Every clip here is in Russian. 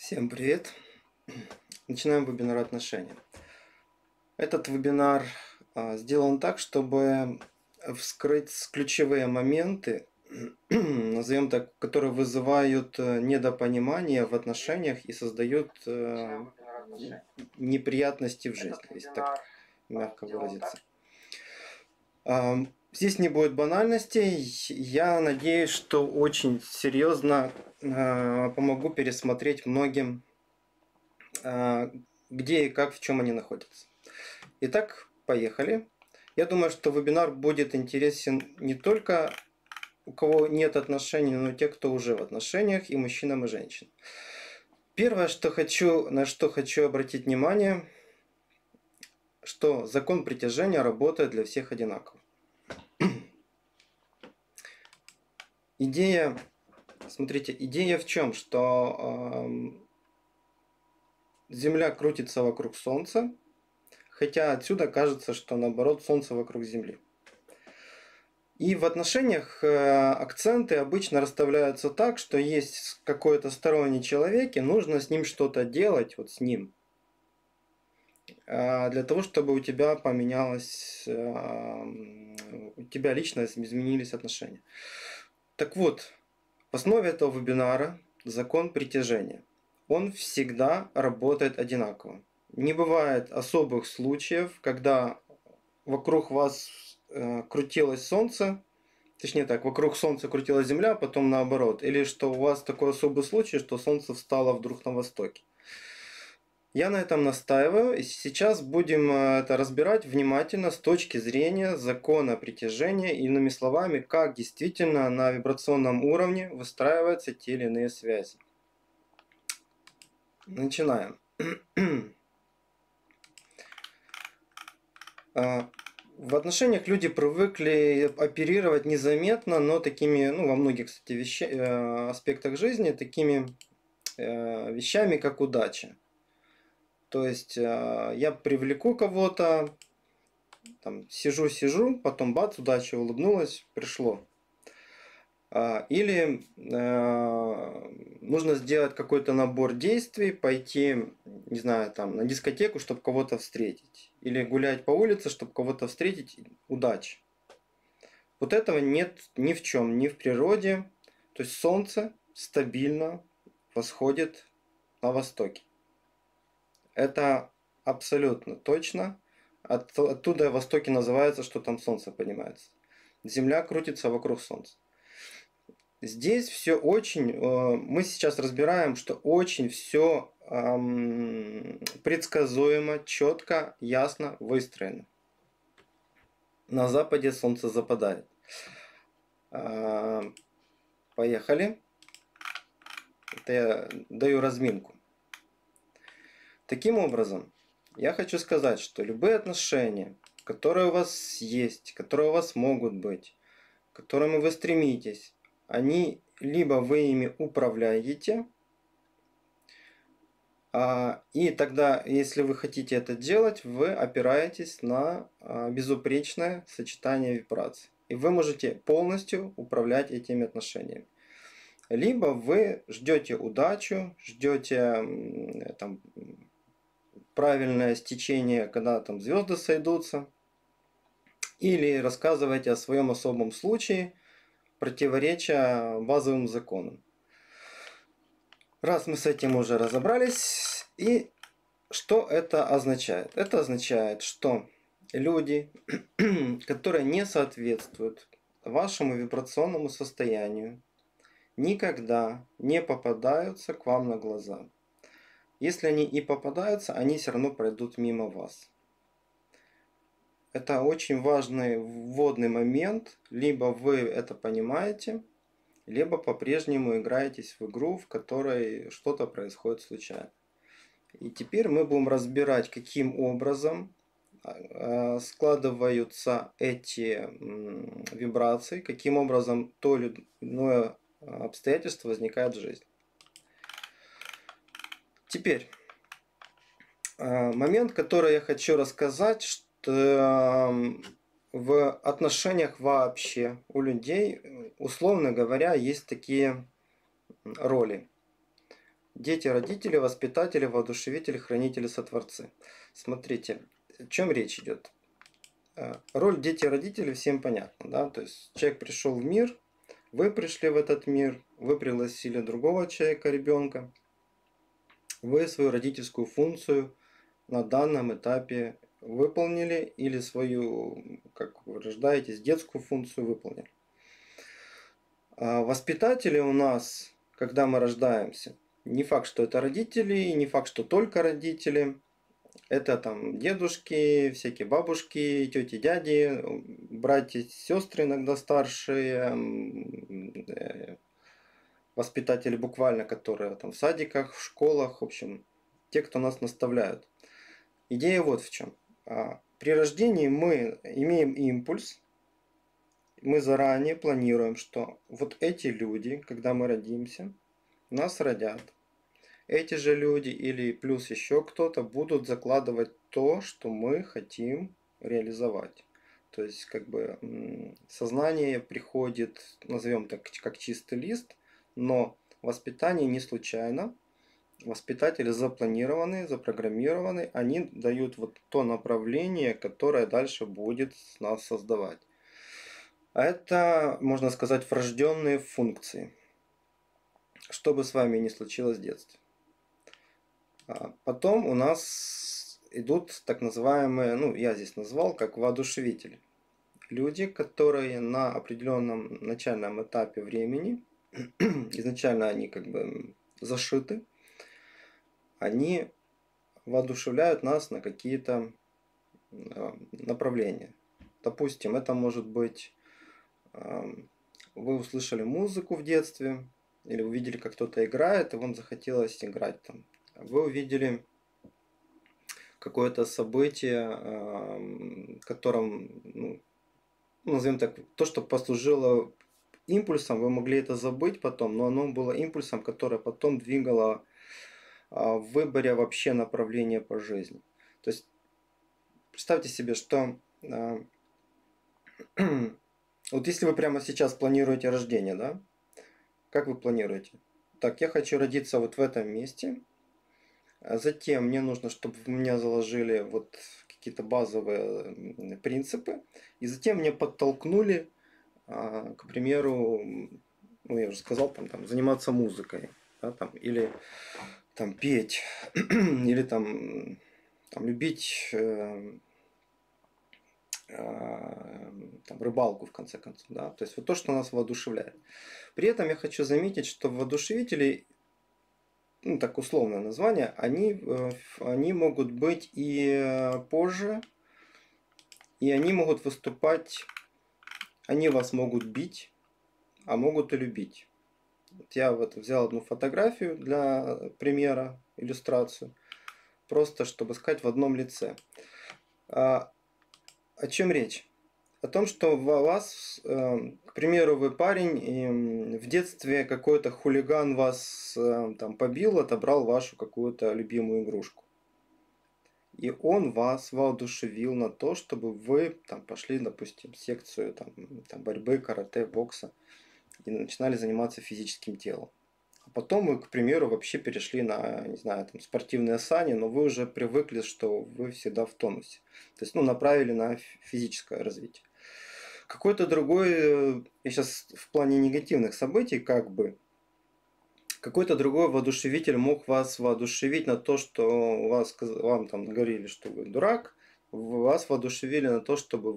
Всем привет! Начинаем вебинар отношения. Этот вебинар сделан так, чтобы вскрыть ключевые моменты, назовем так, которые вызывают недопонимание в отношениях и создают неприятности в жизни, если так мягко выразиться. Здесь не будет банальностей. Я надеюсь, что очень серьезно помогу пересмотреть многим, где и как, в чем они находятся. Итак, поехали. Я думаю, что вебинар будет интересен не только у кого нет отношений, но и те, кто уже в отношениях, и мужчинам, и женщинам. Первое, на что хочу обратить внимание, что закон притяжения работает для всех одинаково. Идея в чем? Что Земля крутится вокруг Солнца, хотя отсюда кажется, что наоборот Солнце вокруг Земли. И в отношениях акценты обычно расставляются так, что есть какой-то сторонний человек, и нужно с ним что-то делать, вот с ним, для того, чтобы у тебя лично изменились отношения. Так вот, в основе этого вебинара закон притяжения. Он всегда работает одинаково. Не бывает особых случаев, когда вокруг вас крутилось Солнце, точнее так, вокруг Солнца крутилась Земля, а потом наоборот. Или что у вас такой особый случай, что Солнце встало вдруг на востоке. Я на этом настаиваю, и сейчас будем это разбирать внимательно с точки зрения закона притяжения, иными словами, как действительно на вибрационном уровне выстраиваются те или иные связи. Начинаем. В отношениях люди привыкли оперировать незаметно, но такими, во многих, кстати, аспектах жизни, такими вещами, как удача. То есть я привлеку кого-то, там, сижу, потом бац, удача улыбнулась, пришло. Или нужно сделать какой-то набор действий, пойти, не знаю, там, на дискотеку, чтобы кого-то встретить. Или гулять по улице, чтобы кого-то встретить. Удачи. Вот этого нет ни в чем, ни в природе. То есть Солнце стабильно восходит на востоке. Это абсолютно точно. Оттуда востоки называется, что там Солнце поднимается. Земля крутится вокруг Солнца. Здесь все очень, мы сейчас разбираем, что очень все предсказуемо, четко, ясно выстроено. На западе Солнце западает. Поехали. Это я даю разминку. Таким образом, я хочу сказать, что любые отношения, которые у вас есть, которые у вас могут быть, к которым вы стремитесь, они либо вы ими управляете, и тогда, если вы хотите это делать, вы опираетесь на безупречное сочетание вибраций. И вы можете полностью управлять этими отношениями. Либо вы ждете удачу, ждете там, правильное стечение, когда там звезды сойдутся, или рассказываете о своем особом случае, противоречия базовым законам. Раз мы с этим уже разобрались, и что это означает? Это означает, что люди, которые не соответствуют вашему вибрационному состоянию, никогда не попадаются к вам на глаза. Если они и попадаются, они все равно пройдут мимо вас. Это очень важный вводный момент. Либо вы это понимаете, либо по-прежнему играетесь в игру, в которой что-то происходит случайно. И теперь мы будем разбирать, каким образом складываются эти вибрации, каким образом то или иное обстоятельство возникает в жизни. Теперь, момент, который я хочу рассказать, что в отношениях вообще у людей, условно говоря, есть такие роли. Дети, родители, воспитатели, воодушевители, хранители, сотворцы. Смотрите, о чем речь идет. Роль дети, родители всем понятна, да? То есть человек пришел в мир, вы пришли в этот мир, вы пригласили другого человека, ребенка, вы свою родительскую функцию на данном этапе выполнили или свою, как вы рождаетесь, детскую функцию выполнили. А воспитатели у нас, когда мы рождаемся, не факт, что это родители, и не факт, что только родители. Это там дедушки, всякие бабушки, тети, дяди, братья, сестры иногда старшие, воспитатели буквально, которые там в садиках, в школах, в общем, те, кто нас наставляют. Идея вот в чем. При рождении мы имеем импульс, мы заранее планируем, что вот эти люди, когда мы родимся, нас родят. Эти же люди или плюс еще кто-то будут закладывать то, что мы хотим реализовать. То есть как бы сознание приходит, назовем так, как чистый лист, но воспитание не случайно. Воспитатели запланированы, запрограммированы, они дают вот то направление, которое дальше будет нас создавать. А это, можно сказать, врожденные функции. Что бы с вами ни случилось в детстве. Потом у нас идут так называемые, ну я здесь назвал как воодушевители. Люди, которые на определенном начальном этапе времени, изначально они как бы зашиты, они воодушевляют нас на какие-то направления. Допустим, это может быть, вы услышали музыку в детстве, или увидели, как кто-то играет, и вам захотелось играть там. Вы увидели какое-то событие, которым, ну, назовем так, то, что послужило импульсом, вы могли это забыть потом, но оно было импульсом, которое потом двигало в выборе вообще направления по жизни. То есть представьте себе, что вот если вы прямо сейчас планируете рождение, да, как вы планируете? Так, я хочу родиться вот в этом месте, затем мне нужно, чтобы в меня заложили вот какие-то базовые принципы, и затем мне подтолкнули, к примеру, ну я уже сказал, там заниматься музыкой, да, там, или там петь, или там любить там, рыбалку в конце концов, да, то есть вот то, что нас воодушевляет. При этом я хочу заметить, что воодушевители, ну так условное название, они могут быть и позже, и они могут выступать, они вас могут бить, а могут и любить. Вот я вот взял одну фотографию для примера, иллюстрацию, просто чтобы сказать в одном лице. О чем речь? О том, что вас, к примеру, вы парень, и в детстве какой-то хулиган вас там побил, отобрал вашу какую-то любимую игрушку. И он вас воодушевил на то, чтобы вы там пошли, допустим, в секцию там борьбы, карате, бокса и начинали заниматься физическим телом. А потом вы, к примеру, вообще перешли на, не знаю, там, спортивные сани, но вы уже привыкли, что вы всегда в тонусе. То есть, ну, направили на физическое развитие. Какой-то другой, я сейчас в плане негативных событий, как бы, какой-то другой воодушевитель мог вас воодушевить на то, что вам там говорили, что вы дурак, вас воодушевили на то, чтобы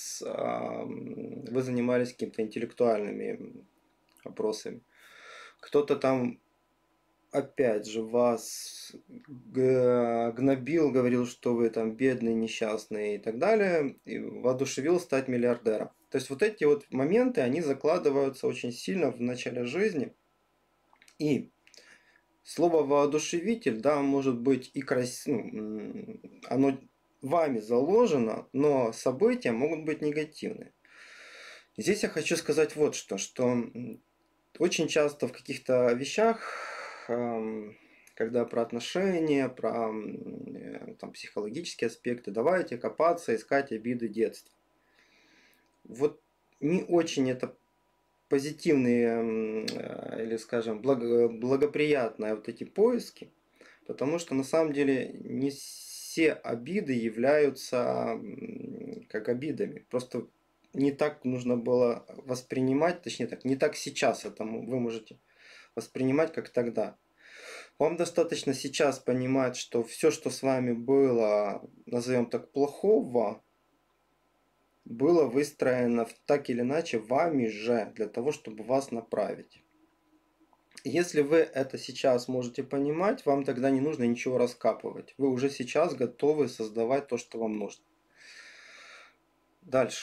вы занимались какими-то интеллектуальными вопросами. Кто-то там опять же вас гнобил, говорил, что вы там бедный, несчастный и так далее, и воодушевил стать миллиардером. То есть вот эти вот моменты, они закладываются очень сильно в начале жизни. И слово воодушевитель, да, может быть и оно вами заложено, но события могут быть негативные. И здесь я хочу сказать вот что очень часто в каких-то вещах, когда про отношения, про там, психологические аспекты, давайте копаться, искать обиды детства. Вот не очень это позитивные или, скажем, благоприятные вот эти поиски, потому что на самом деле не все обиды являются как обидами. Просто не так нужно было воспринимать, точнее так, не так сейчас это вы можете воспринимать, как тогда. Вам достаточно сейчас понимать, что все, что с вами было, назовем так, плохого, было выстроено так или иначе вами же для того, чтобы вас направить. Если вы это сейчас можете понимать, вам тогда не нужно ничего раскапывать. Вы уже сейчас готовы создавать то, что вам нужно. Дальше.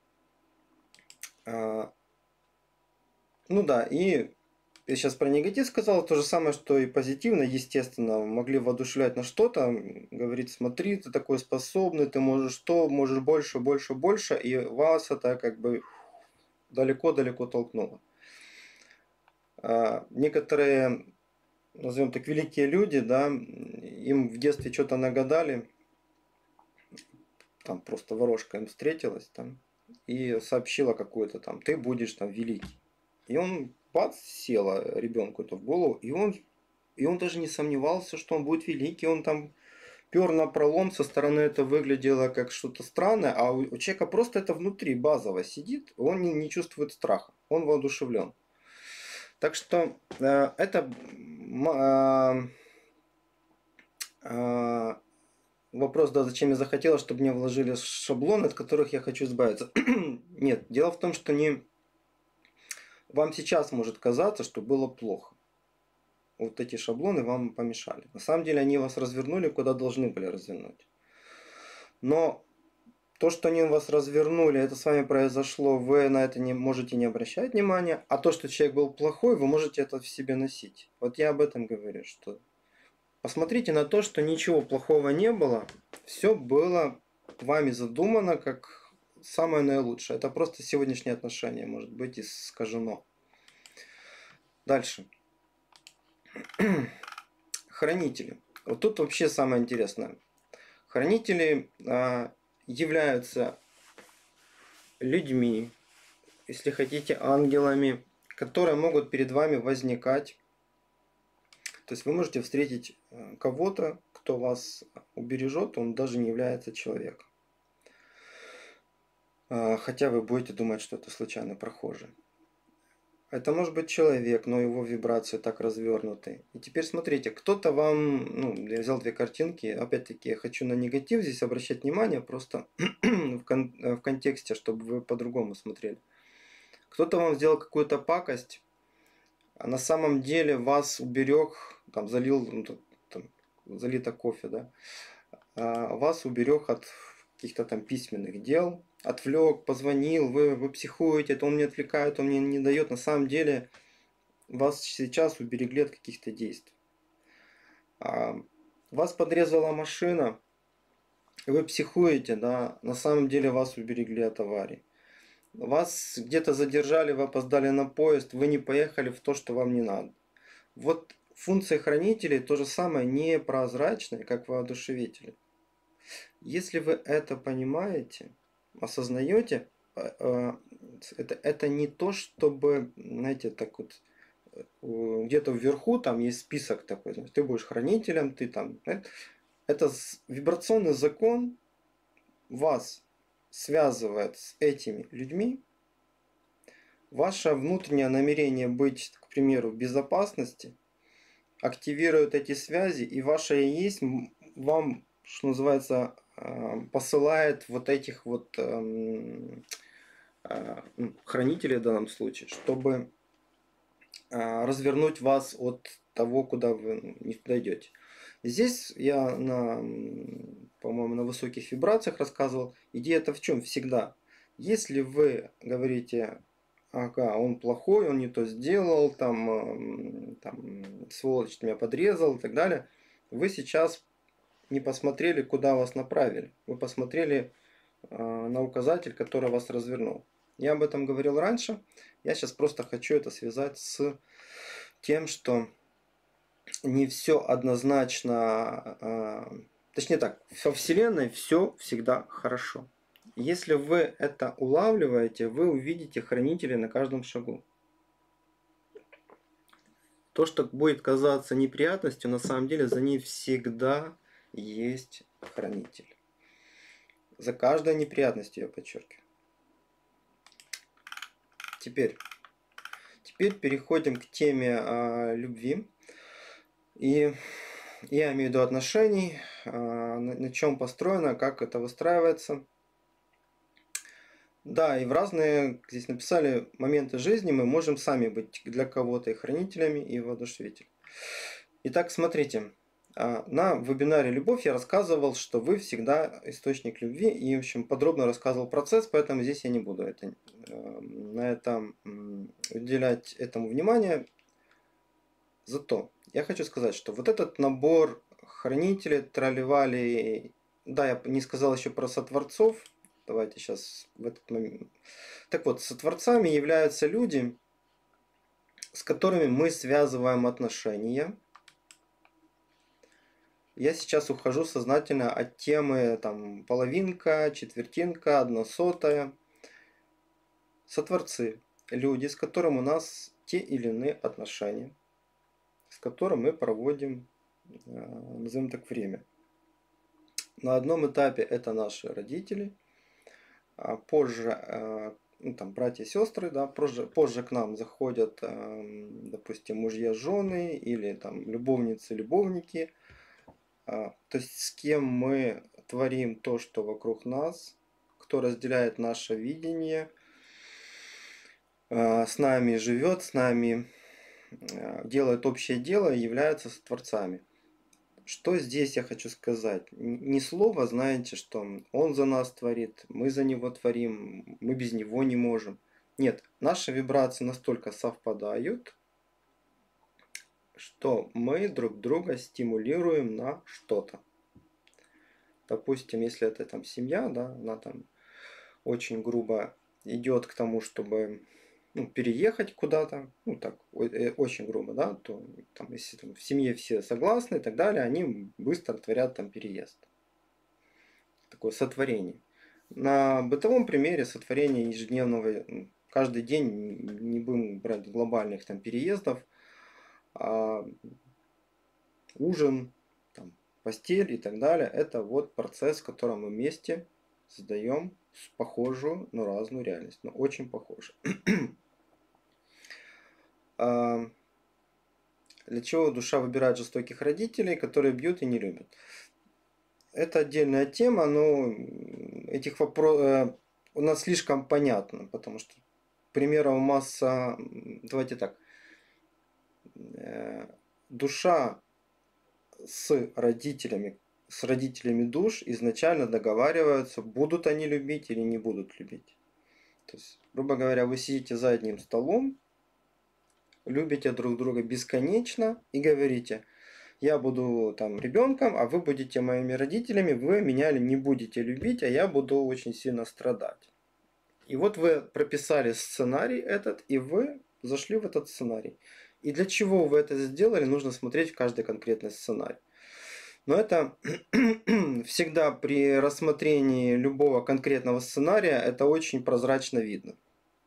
Ну да, и я сейчас про негатив сказал, то же самое, что и позитивно, естественно, могли воодушевлять на что-то, говорить, смотри, ты такой способный, ты можешь то, можешь больше, больше, больше, и вас это как бы далеко-далеко толкнуло. Некоторые, назовем так, великие люди, да, им в детстве что-то нагадали, там просто ворожка им встретилась там и сообщила какую-то там, ты будешь там великий. И он бац, села ребенку это в голову, и он даже не сомневался, что он будет великий, он там пер на пролом, со стороны это выглядело как что-то странное, а у человека просто это внутри базово сидит, он не чувствует страха, он воодушевлен. Так что это вопрос, да, зачем я захотела, чтобы мне вложили шаблоны, от которых я хочу избавиться. Нет, дело в том, что вам сейчас может казаться, что было плохо. Вот эти шаблоны вам помешали. На самом деле они вас развернули, куда должны были развернуть. Но то, что они вас развернули, это с вами произошло, вы на это не можете не обращать внимания, а то, что человек был плохой, вы можете это в себе носить. Вот я об этом говорю, что посмотрите на то, что ничего плохого не было, все было вами задумано как самое наилучшее. Это просто сегодняшнее отношение может быть искажено. Дальше. Хранители. Вот тут вообще самое интересное. Хранители являются людьми, если хотите, ангелами, которые могут перед вами возникать. То есть вы можете встретить кого-то, кто вас убережет, он даже не является человеком. Хотя вы будете думать, что это случайно прохожий. Это может быть человек, но его вибрации так развернуты. И теперь смотрите, кто-то вам, я взял две картинки, опять-таки я хочу на негатив здесь обращать внимание, просто в контексте, чтобы вы по-другому смотрели. Кто-то вам сделал какую-то пакость, а на самом деле вас уберег, там залил, залито кофе, да, вас уберег от каких-то там письменных дел, отвлек, позвонил, вы психуете, это он мне отвлекает, он мне не дает. На самом деле вас сейчас уберегли от каких-то действий. Вас подрезала машина, вы психуете, да, на самом деле вас уберегли от аварии. Вас где-то задержали, вы опоздали на поезд, вы не поехали в то, что вам не надо. Вот функции хранителей то же самое, непрозрачные, как воодушевители. Если вы это понимаете, осознаете, это не то, чтобы, знаете, так вот, где-то вверху там есть список такой, ты будешь хранителем, ты там. Это вибрационный закон вас связывает с этими людьми. Ваше внутреннее намерение быть, к примеру, в безопасности активирует эти связи, и ваше есть вам, что называется, посылает вот этих вот хранителей в данном случае, чтобы развернуть вас от того, куда вы не дойдете. Здесь я по-моему, на высоких вибрациях рассказывал. Идея-то в чем? Всегда. Если вы говорите, ага, он плохой, он не то сделал, там сволочь меня подрезал и так далее, вы сейчас не посмотрели, куда вас направили. Вы посмотрели на указатель, который вас развернул. Я об этом говорил раньше. Я сейчас просто хочу это связать с тем, что не все однозначно, точнее так, во Вселенной все всегда хорошо. Если вы это улавливаете, вы увидите хранителей на каждом шагу. То, что будет казаться неприятностью, на самом деле за ней всегда есть хранитель. За каждой неприятностью, я подчеркиваю. Теперь переходим к теме любви. И я имею в виду отношений, на чем построено, как это выстраивается. Да, и в разные, здесь написали, моменты жизни мы можем сами быть для кого-то и хранителями, и воодушевителями. Итак, смотрите, на вебинаре «Любовь» я рассказывал, что вы всегда источник любви, и, в общем, подробно рассказывал процесс, поэтому здесь я не буду на этом уделять этому внимание. Зато я хочу сказать, что вот этот набор хранителей, тролливали, да, я не сказал еще про сотворцов, давайте сейчас в этот момент. Так вот, сотворцами являются люди, с которыми мы связываем отношения. Я сейчас ухожу сознательно от темы там половинка, четвертинка, односотая. Сотворцы – люди, с которыми у нас те или иные отношения, с которым мы проводим, назовем так, время. На одном этапе это наши родители, а позже там, братья и сестры, да, позже к нам заходят, допустим, мужья, жены или там любовницы, любовники. То есть с кем мы творим то, что вокруг нас, кто разделяет наше видение, с нами живет, с нами делает общее дело и являются сотворцами. Что здесь я хочу сказать? Не слово, знаете, что он за нас творит, мы за него творим, мы без него не можем. Нет, наши вибрации настолько совпадают, что мы друг друга стимулируем на что-то. Допустим, если это там семья, да, она там очень грубо идет к тому, чтобы переехать куда-то, так, очень грубо, да, то там, если там, в семье все согласны и так далее, они быстро творят там переезд. Такое сотворение. На бытовом примере сотворения ежедневного, каждый день, не будем брать глобальных там переездов, ужин, там, постель и так далее, это вот процесс, в котором мы вместе создаем похожую, но разную реальность, но очень похожую. Для чего душа выбирает жестоких родителей, которые бьют и не любят? Это отдельная тема, но этих вопросов у нас слишком понятно, потому что примеров масса. Давайте так. Душа с родителями душ изначально договариваются, будут они любить или не будут любить. То есть, грубо говоря, вы сидите за одним столом, любите друг друга бесконечно и говорите: я буду там ребенком, а вы будете моими родителями, вы меня не будете любить, а я буду очень сильно страдать. И вот вы прописали сценарий этот, и вы зашли в этот сценарий. И для чего вы это сделали, нужно смотреть в каждый конкретный сценарий. Но это всегда при рассмотрении любого конкретного сценария это очень прозрачно видно.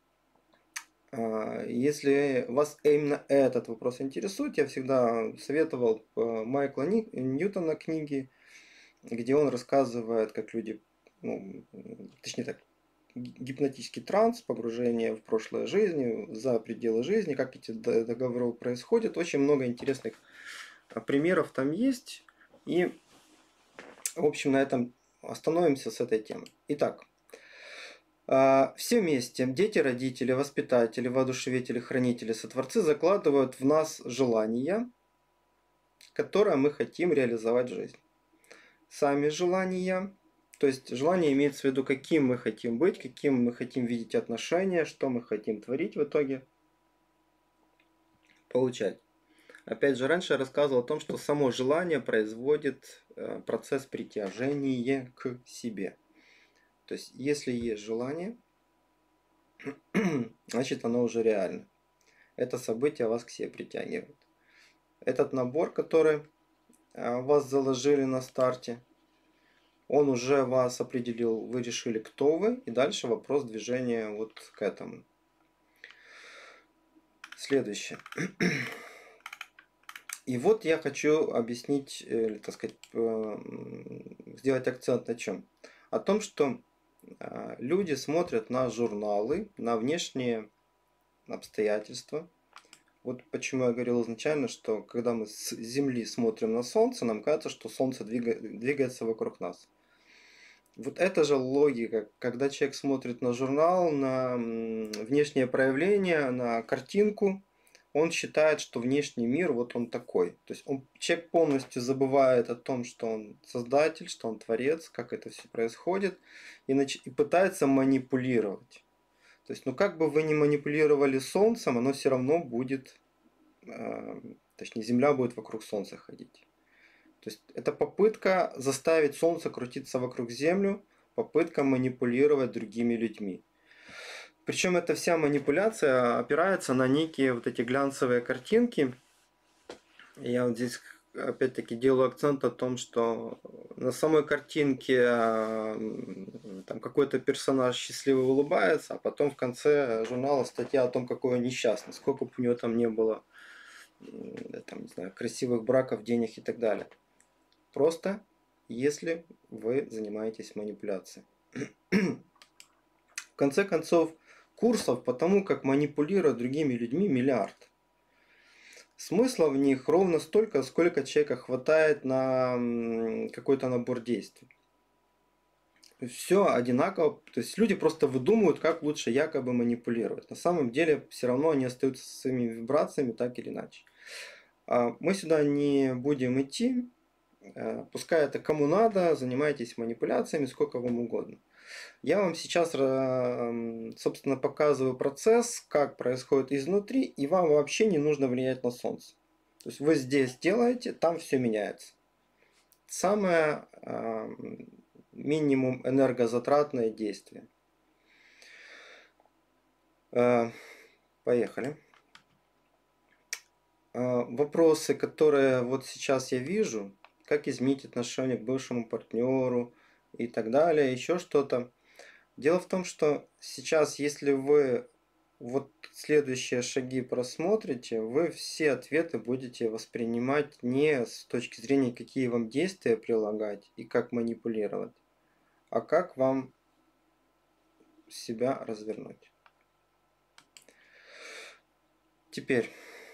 Если вас именно этот вопрос интересует, я всегда советовал Майкла Ньютона книги, где он рассказывает, как люди, точнее так, гипнотический транс, погружение в прошлое жизни, за пределы жизни, как эти договоры происходят. Очень много интересных примеров там есть. И, в общем, на этом остановимся с этой темой. Итак, все вместе, дети, родители, воспитатели, воодушевители, хранители, сотворцы закладывают в нас желания, которые мы хотим реализовать в жизни. Сами желания, то есть желание имеется в виду, каким мы хотим быть, каким мы хотим видеть отношения, что мы хотим творить в итоге, получать. Опять же, раньше я рассказывал о том, что само желание производит процесс притяжения к себе. То есть, если есть желание, значит оно уже реально. Это событие вас к себе притягивает. Этот набор, который вас заложили на старте, он уже вас определил, вы решили, кто вы, и дальше вопрос движения вот к этому. Следующее. И вот я хочу объяснить, или, так сказать, сделать акцент на чем? О том, что люди смотрят на журналы, на внешние обстоятельства. Вот почему я говорил изначально, что когда мы с Земли смотрим на Солнце, нам кажется, что Солнце двигается вокруг нас. Вот это же логика, когда человек смотрит на журнал, на внешнее проявление, на картинку, он считает, что внешний мир вот он такой. То есть человек полностью забывает о том, что он создатель, что он творец, как это все происходит, и пытается манипулировать. То есть, ну как бы вы ни манипулировали Солнцем, оно все равно будет, точнее, Земля будет вокруг Солнца ходить. То есть это попытка заставить Солнце крутиться вокруг Земли, попытка манипулировать другими людьми. Причем эта вся манипуляция опирается на некие вот эти глянцевые картинки. Я вот здесь опять-таки делаю акцент о том, что на самой картинке там какой-то персонаж счастливо улыбается, а потом в конце журнала статья о том, какой он несчастный, сколько бы у него там не было там, не знаю, красивых браков, денег и так далее. Просто если вы занимаетесь манипуляцией. В конце концов, курсов по тому, как манипулировать другими людьми, миллиард. Смысла в них ровно столько, сколько человека хватает на какой-то набор действий. Все одинаково, то есть люди просто выдумывают, как лучше якобы манипулировать. На самом деле все равно они остаются со своими вибрациями так или иначе. Мы сюда не будем идти, пускай это кому надо, занимайтесь манипуляциями сколько вам угодно. Я вам сейчас, собственно, показываю процесс, как происходит изнутри, и вам вообще не нужно влиять на Солнце. То есть вы здесь делаете, там все меняется. Самое минимум энергозатратное действие. Поехали. Вопросы, которые вот сейчас я вижу, как изменить отношение к бывшему партнеру и так далее, еще что-то. Дело в том, что сейчас, если вы вот следующие шаги просмотрите, вы все ответы будете воспринимать не с точки зрения, какие вам действия прилагать и как манипулировать, а как вам себя развернуть. Теперь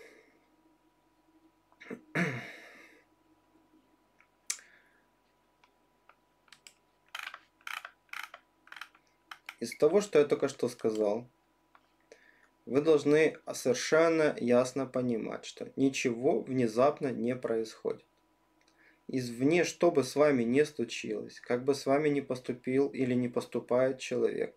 из того, что я только что сказал, вы должны совершенно ясно понимать, что ничего внезапно не происходит. Извне, что бы с вами ни случилось, как бы с вами ни поступил или не поступает человек,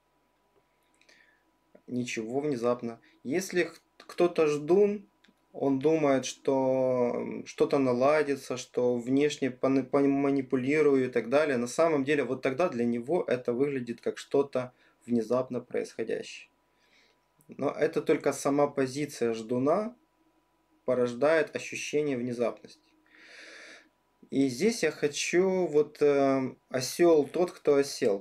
ничего внезапно. Если кто-то ждун, он думает, что что-то наладится, что внешне манипулирую и так далее. На самом деле, вот тогда для него это выглядит как что-то внезапно происходящее. Но это только сама позиция ждуна порождает ощущение внезапности. И здесь я хочу вот осел тот, кто осел.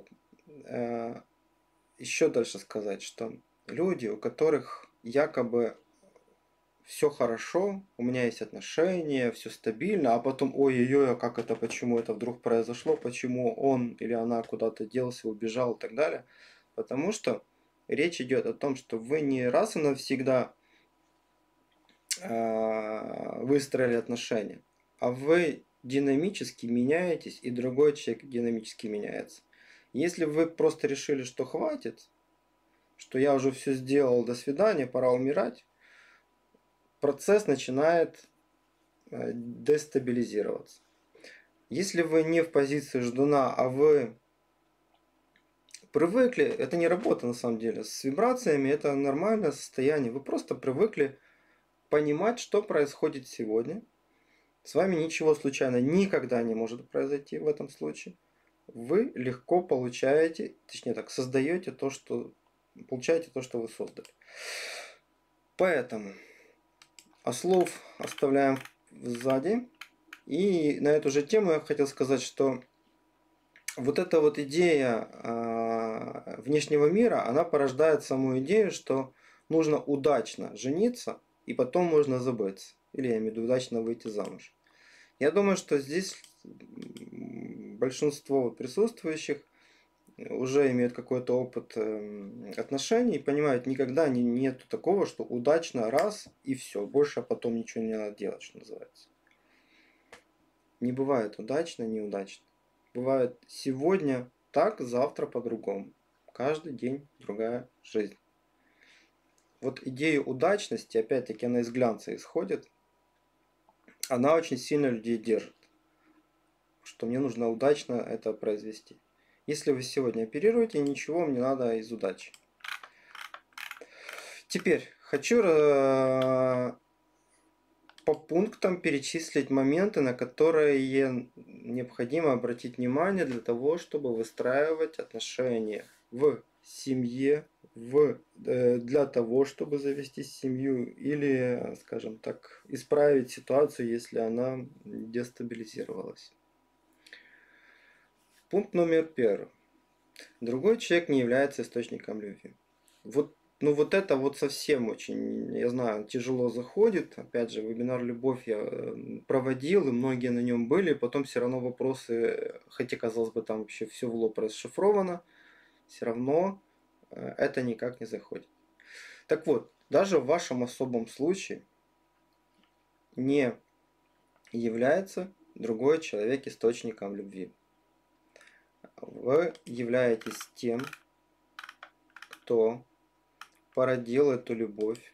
Еще дальше сказать, что люди, у которых якобы все хорошо, у меня есть отношения, все стабильно, а потом ой-ой-ой, а как это, почему это вдруг произошло, почему он или она куда-то делся, убежал и так далее. Потому что речь идет о том, что вы не раз и навсегда выстроили отношения, а вы динамически меняетесь, и другой человек динамически меняется. Если вы просто решили, что хватит, что я уже все сделал, до свидания, пора умирать, процесс начинает дестабилизироваться. Если вы не в позиции ждуна, а вы привыкли, это не работа на самом деле, с вибрациями это нормальное состояние, вы просто привыкли понимать, что происходит сегодня. С вами ничего случайно никогда не может произойти в этом случае. Вы легко получаете, точнее так, создаете то, что получаете то, что вы создали. Поэтому ослов оставляем сзади. И на эту же тему я хотел сказать, что вот эта вот идея внешнего мира, она порождает саму идею, что нужно удачно жениться, и потом можно забыться. или я имею в виду удачно выйти замуж. Я думаю, что здесь большинство присутствующих уже имеют какой-то опыт отношений и понимают, никогда нету такого, что удачно раз и все, больше потом ничего не надо делать, что называется. Не бывает удачно, неудачно. Бывает сегодня так, завтра по-другому. Каждый день другая жизнь. Вот идея удачности, опять-таки, она из глянца исходит. Она очень сильно людей держит. Что мне нужно удачно это произвести. Если вы сегодня оперируете, ничего мне надо из удачи. Теперь хочу по пунктам перечислить моменты, на которые необходимо обратить внимание для того, чтобы выстраивать отношения в семье, для того, чтобы завести семью или, скажем так, исправить ситуацию, если она дестабилизировалась. Пункт номер 1. Другой человек не является источником любви. Вот это вот совсем очень, я знаю, тяжело заходит. Опять же, вебинар «Любовь» я проводил, и многие на нем были. Потом все равно вопросы, хотя, казалось бы, там вообще все в лоб расшифровано, все равно это никак не заходит. Так вот, даже в вашем особом случае не является другой человек источником любви. Вы являетесь тем, кто породил эту любовь.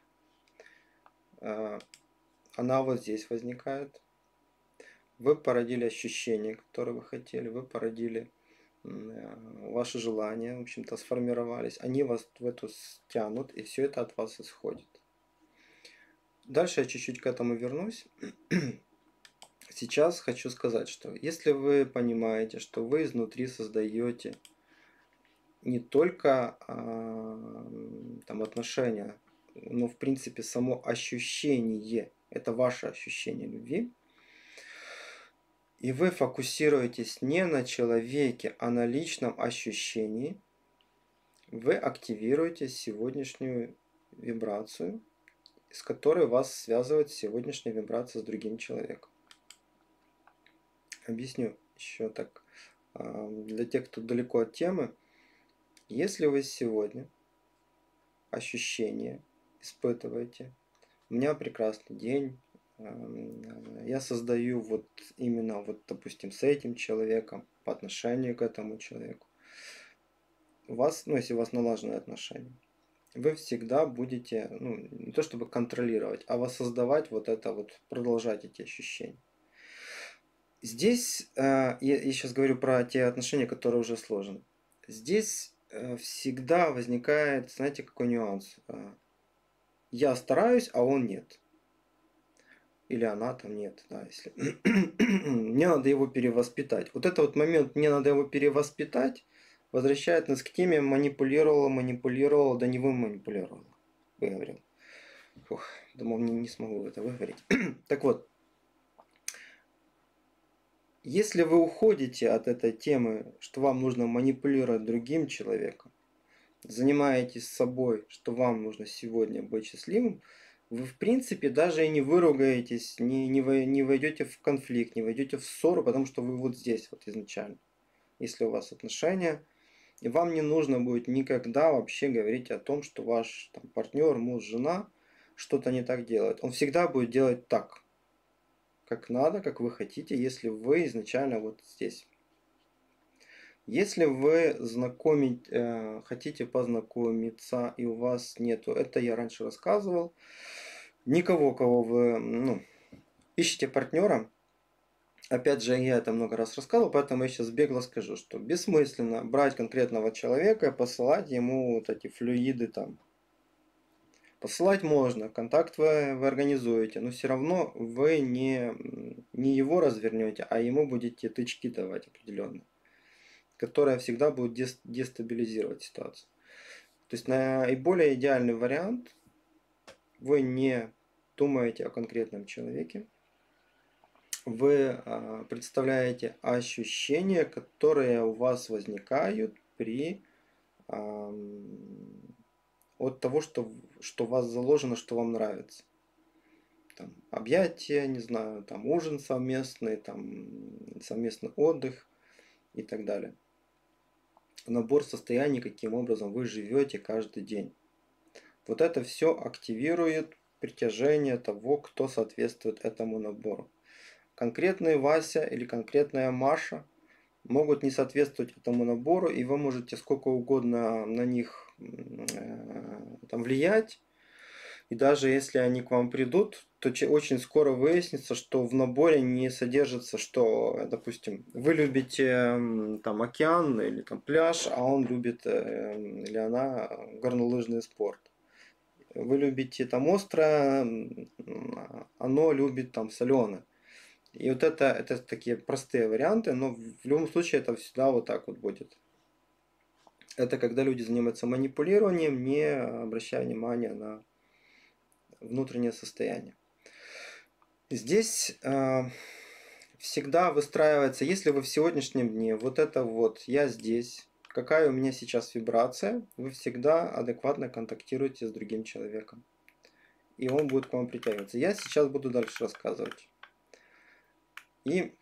Она вот здесь возникает. Вы породили ощущения, которые вы хотели. Вы породили ваши желания, в общем-то, сформировались. Они вас в эту тянут, и все это от вас исходит. Дальше я чуть-чуть к этому вернусь. Сейчас хочу сказать, что если вы понимаете, что вы изнутри создаете не только там отношения, но в принципе само ощущение, это ваше ощущение любви, и вы фокусируетесь не на человеке, а на личном ощущении, вы активируете сегодняшнюю вибрацию, с которой вас связывает сегодняшняя вибрация с другим человеком. Объясню еще так, для тех, кто далеко от темы. Если вы сегодня ощущение испытываете, у меня прекрасный день, я создаю вот именно, вот, допустим, с этим человеком, по отношению к этому человеку, у вас, ну, если у вас налажены отношения, вы всегда будете, ну, не то чтобы контролировать, а воссоздавать вот это вот, продолжать эти ощущения. Здесь, я сейчас говорю про те отношения, которые уже сложены. Здесь всегда возникает, знаете, какой нюанс? Я стараюсь, а он нет. Или она там нет, да, если... Мне надо его перевоспитать. Вот это вот момент, мне надо его перевоспитать, возвращает нас к теме манипулировала, да не вы манипулировала, выговорил. Фух, думал, не смогу это выговорить. Так вот, если вы уходите от этой темы, что вам нужно манипулировать другим человеком, занимаетесь собой, что вам нужно сегодня быть счастливым, вы в принципе даже и не выругаетесь, не войдете в конфликт, не войдете в ссору, потому что вы вот здесь вот изначально. Если у вас отношения, и вам не нужно будет никогда вообще говорить о том, что ваш там, партнер, муж, жена что-то не так делает. Он всегда будет делать так, как надо, как вы хотите, если вы изначально вот здесь. Если вы хотите познакомиться и у вас нету, это я раньше рассказывал, никого, кого вы ищете партнера, опять же, я это много раз рассказывал, поэтому я сейчас бегло скажу, что бессмысленно брать конкретного человека и посылать ему вот эти флюиды там. Посылать можно, контакт вы организуете, но все равно вы не его развернете, а ему будете тычки давать определенные, которая всегда будет дестабилизировать ситуацию. То есть наиболее идеальный вариант, вы не думаете о конкретном человеке, вы представляете ощущения, которые у вас возникают от того, что у вас заложено, что вам нравится. там, объятия, не знаю, там, ужин совместный, там, совместный отдых и так далее. Набор состояний, каким образом вы живете каждый день. Вот это все активирует притяжение того, кто соответствует этому набору. Конкретный Вася или конкретная Маша могут не соответствовать этому набору, и вы можете сколько угодно на них там влиять. И даже если они к вам придут, то очень скоро выяснится, что в наборе не содержится, что, допустим, вы любите там океан или там пляж, а он любит или она горнолыжный спорт. Вы любите там острое, оно любит там соленое. И вот это такие простые варианты, но в любом случае это всегда вот так вот будет. Это когда люди занимаются манипулированием, не обращая внимания на внутреннее состояние. Здесь всегда выстраивается, если вы в сегодняшнем дне, вот это вот, я здесь, какая у меня сейчас вибрация, вы всегда адекватно контактируете с другим человеком. И он будет к вам притягиваться. Я сейчас буду дальше рассказывать. И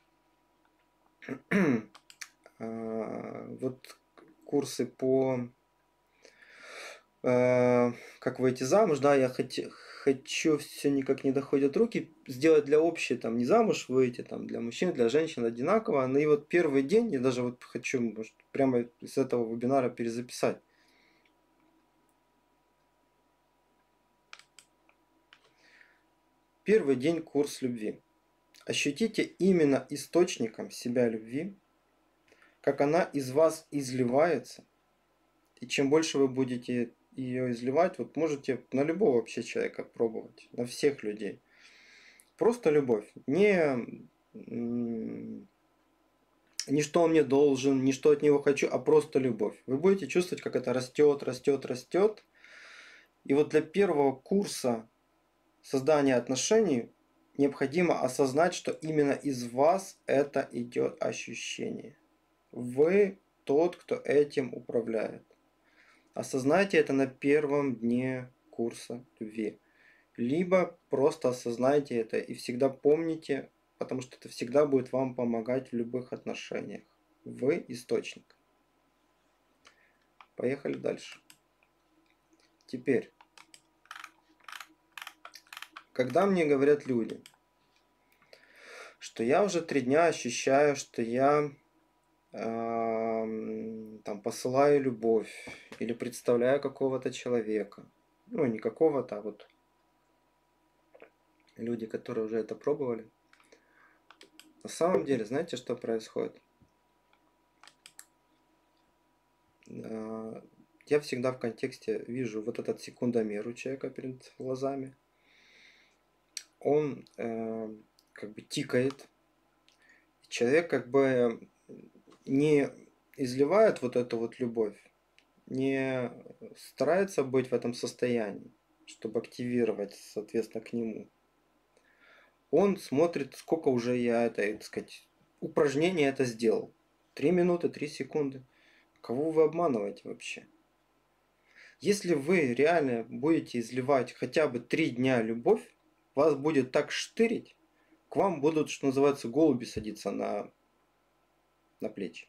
вот курсы по как выйти замуж, да, я хочу, все никак не доходят руки, сделать для общей, там, не замуж выйти, там, для мужчин, для женщин одинаково. Ну и вот первый день, я даже вот хочу, может, прямо из этого вебинара перезаписать. Первый день курс любви. Ощутите именно источником себя любви, как она из вас изливается. И чем больше вы будете ее изливать, вот можете на любого вообще человека пробовать, на всех людей. Просто любовь. Не что он мне должен, не что от него хочу, а просто любовь. Вы будете чувствовать, как это растет, растет, растет. И вот для первого курса создания отношений необходимо осознать, что именно из вас это идет ощущение. Вы тот, кто этим управляет. Осознайте это на первом дне курса любви. Либо просто осознайте это и всегда помните, потому что это всегда будет вам помогать в любых отношениях. Вы источник. Поехали дальше. Теперь, когда мне говорят люди, что я уже 3 дня ощущаю, что я там посылаю любовь или представляю какого-то человека, ну не какого-то, а вот люди, которые уже это пробовали. На самом деле, знаете, что происходит? Я всегда в контексте вижу вот этот секундомер у человека перед глазами. Он как бы тикает. Человек как бы не изливает вот эту вот любовь, не старается быть в этом состоянии, чтобы активировать, соответственно, к нему. Он смотрит, сколько уже я это, так сказать, упражнение это сделал. 3 минуты, 3 секунды. Кого вы обманываете вообще? Если вы реально будете изливать хотя бы 3 дня любовь, вас будет так штырить, к вам будут, что называется, голуби садиться на плечи.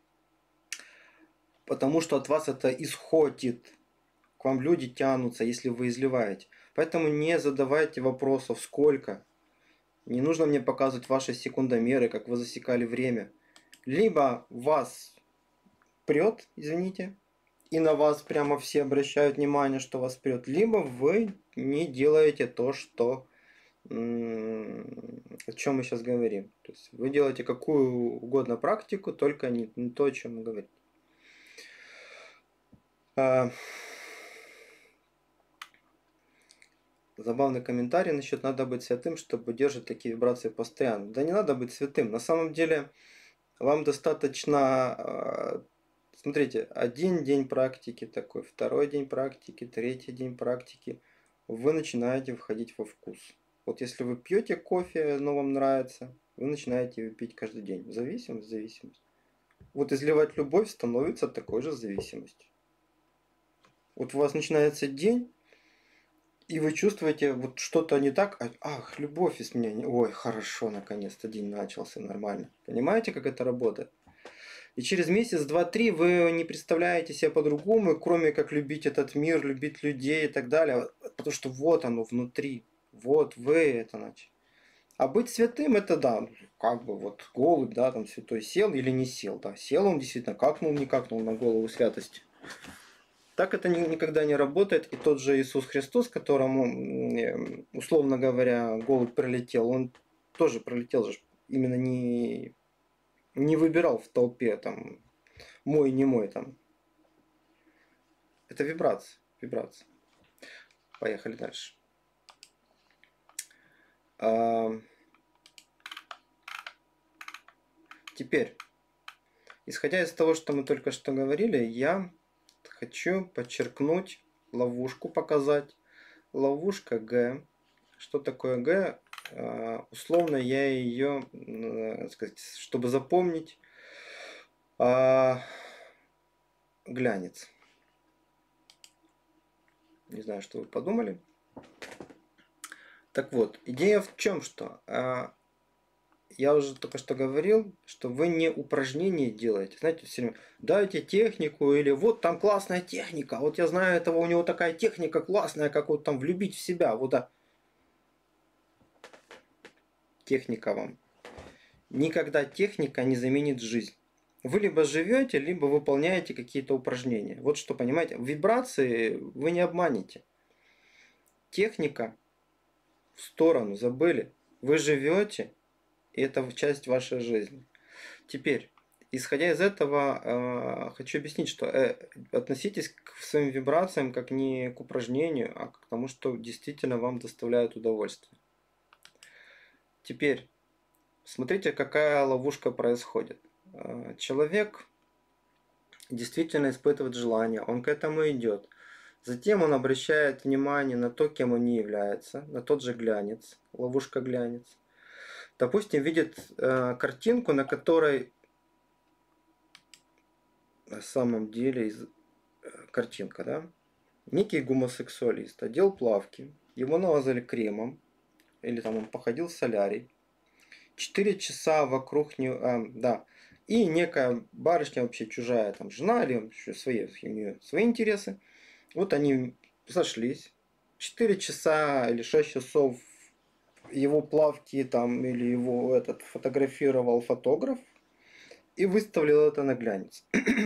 Потому что от вас это исходит. К вам люди тянутся, если вы изливаете. Поэтому не задавайте вопросов, сколько. Не нужно мне показывать ваши секундомеры, как вы засекали время. Либо вас прет, извините, и на вас прямо все обращают внимание, что вас прет, либо вы не делаете то, что о чем мы сейчас говорим. То есть вы делаете какую угодно практику, только не то, о чем мы говорим. Забавный комментарий насчет надо быть святым, чтобы держать такие вибрации постоянно. Да не надо быть святым. На самом деле вам достаточно, смотрите, 1 день практики такой, 2-й день практики, 3-й день практики. Вы начинаете входить во вкус. Вот если вы пьете кофе, но вам нравится, вы начинаете его пить каждый день. Зависимость. Вот изливать любовь становится такой же зависимостью. Вот у вас начинается день, И вы чувствуете, вот что-то не так, ах, любовь из меня, ой, хорошо, наконец-то день начался нормально. Понимаете, как это работает? И через месяц, два, три вы не представляете себя по-другому, кроме как любить этот мир, любить людей и так далее. Потому что вот оно внутри. Вот вы это начали. А быть святым это да, как бы вот голубь, да, там святой сел или не сел, да. Сел он действительно, какнул, не какнул на голову святости. Так это никогда не работает. И тот же Иисус Христос, которому, условно говоря, голубь пролетел, он тоже пролетел же именно не выбирал в толпе там мой, не мой там. Это вибрация. Вибрация. Поехали дальше. Теперь, исходя из того, что мы только что говорили, я хочу подчеркнуть ловушку, показать. Ловушка Г. Что такое Г? Условно я ее, чтобы запомнить, глянец. Не знаю, что вы подумали. Так вот, идея в чем, что я уже только что говорил, что вы не упражнения делаете. Знаете, все время дайте технику, или вот там классная техника, вот я знаю этого, у него такая техника классная, как вот там влюбить в себя. Вот да. Техника вам. Никогда техника не заменит жизнь. Вы либо живете, либо выполняете какие-то упражнения. Вот что, понимаете, вибрации вы не обманете. Техника в сторону, забыли. Вы живете, и это часть вашей жизни. Теперь, исходя из этого, хочу объяснить, что относитесь к своим вибрациям как не к упражнению, а к тому, что действительно вам доставляет удовольствие. Теперь, смотрите, какая ловушка происходит. Человек действительно испытывает желание, он к этому идет. Затем он обращает внимание на то, кем он не является, на тот же глянец, ловушка глянец. Допустим, видит картинку, на которой на самом деле картинка, да? Некий гомосексуалист одел плавки, его намазали кремом, или там он походил в солярий. 4 часа вокруг него, да. И некая барышня, вообще чужая там жена, или еще свои интересы. Вот они сошлись. 4 часа или 6 часов его плавки там или его этот фотографировал фотограф и выставил это на глянец.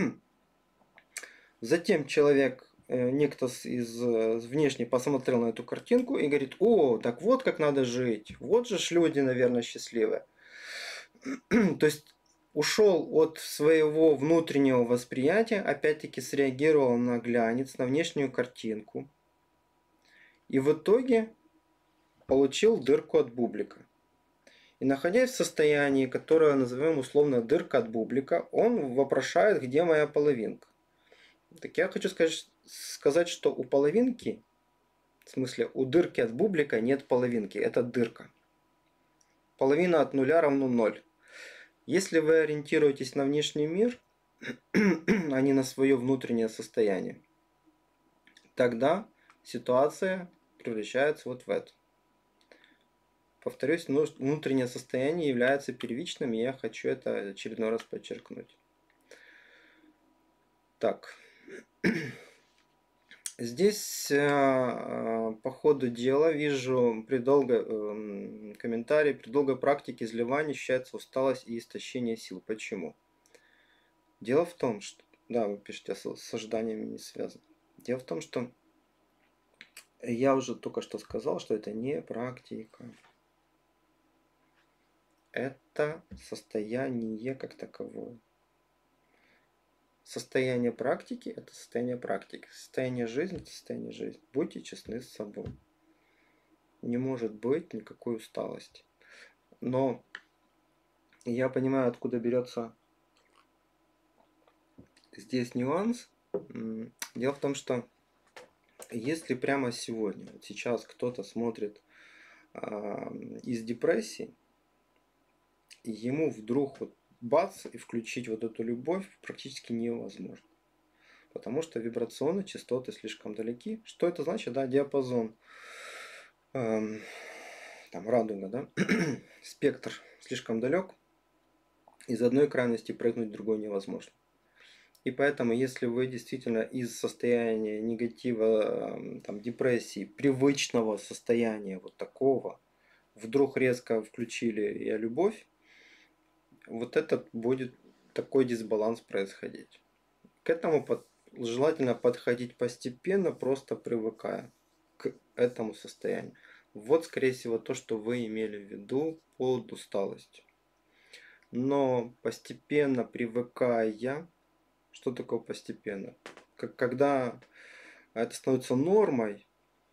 Затем человек, некто из внешне посмотрел на эту картинку и говорит: о, так вот как надо жить, вот же ж люди, наверное, счастливые. То есть ушел от своего внутреннего восприятия, опять-таки среагировал на глянец, на внешнюю картинку. И в итоге получил дырку от бублика. И находясь в состоянии, которое назовем условно дырка от бублика, он вопрошает, где моя половинка. Так я хочу сказать, что у половинки, в смысле у дырки от бублика нет половинки, это дырка. Половина от нуля равно 0. Если вы ориентируетесь на внешний мир, а не на свое внутреннее состояние, тогда ситуация превращается вот в это. Повторюсь, внутреннее состояние является первичным, и я хочу это очередной раз подчеркнуть. Так. Здесь по ходу дела вижу комментарий, при долгой практике изливания ощущается усталость и истощение сил. Почему? Дело в том, что... Да, вы пишете, с ожиданиями не связано. Дело в том, что я уже только что сказал, что это не практика. Это состояние как таковое. Состояние практики – это состояние практики. Состояние жизни – это состояние жизни. Будьте честны с собой. Не может быть никакой усталости. Но я понимаю, откуда берется здесь нюанс. Дело в том, что если прямо сегодня, вот сейчас кто-то смотрит из депрессии, и ему вдруг вот бац, и включить вот эту любовь практически невозможно. потому что вибрационные частоты слишком далеки. Что это значит? Да, диапазон, там радуга, да, спектр слишком далек, из одной крайности прыгнуть в другой невозможно. И поэтому, если вы действительно из состояния негатива, там, депрессии, привычного состояния вот такого, вдруг резко включили «я любовь», вот это будет такой дисбаланс происходить. К этому желательно подходить постепенно, просто привыкая к этому состоянию. Вот, скорее всего, то, что вы имели в виду под усталостью. Но постепенно привыкая, что такое постепенно? Когда это становится нормой,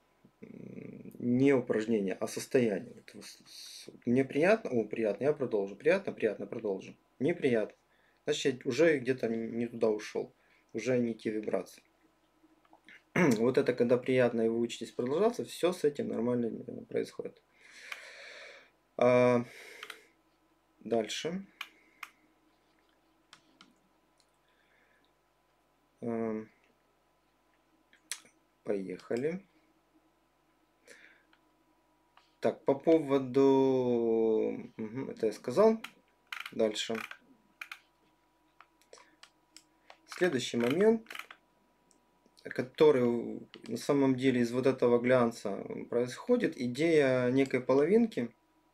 не упражнение, а состояние. Мне приятно, приятно, я продолжу. Приятно, приятно, продолжу. Неприятно. Значит, уже где-то не туда ушел. Уже не те вибрации. Вот это когда приятно и вы учитесь продолжаться, все с этим нормально происходит. Дальше. Поехали. Так, по поводу... это я сказал. Дальше. Следующий момент, который на самом деле из вот этого глянца происходит, идея некой половинки.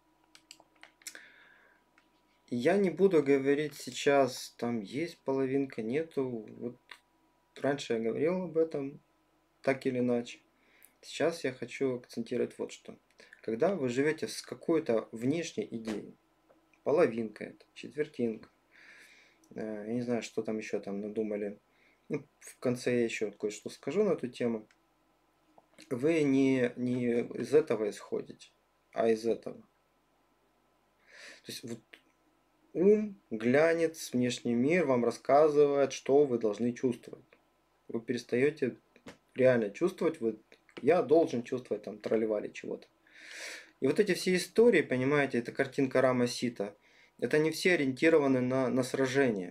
Я не буду говорить сейчас, там есть половинка, нету. Вот раньше я говорил об этом, так или иначе. Сейчас я хочу акцентировать вот что. Когда вы живете с какой-то внешней идеей, половинка это, четвертинка, я не знаю, что там еще там надумали. Ну, в конце я еще кое-что скажу на эту тему. Вы не из этого исходите, а из этого. То есть вот ум, глянец, внешний мир вам рассказывает, что вы должны чувствовать. Вы перестаете реально чувствовать, я должен чувствовать там тролливали чего-то. И вот эти все истории, понимаете, это картинка Рама Сита, это не все ориентированы на сражение.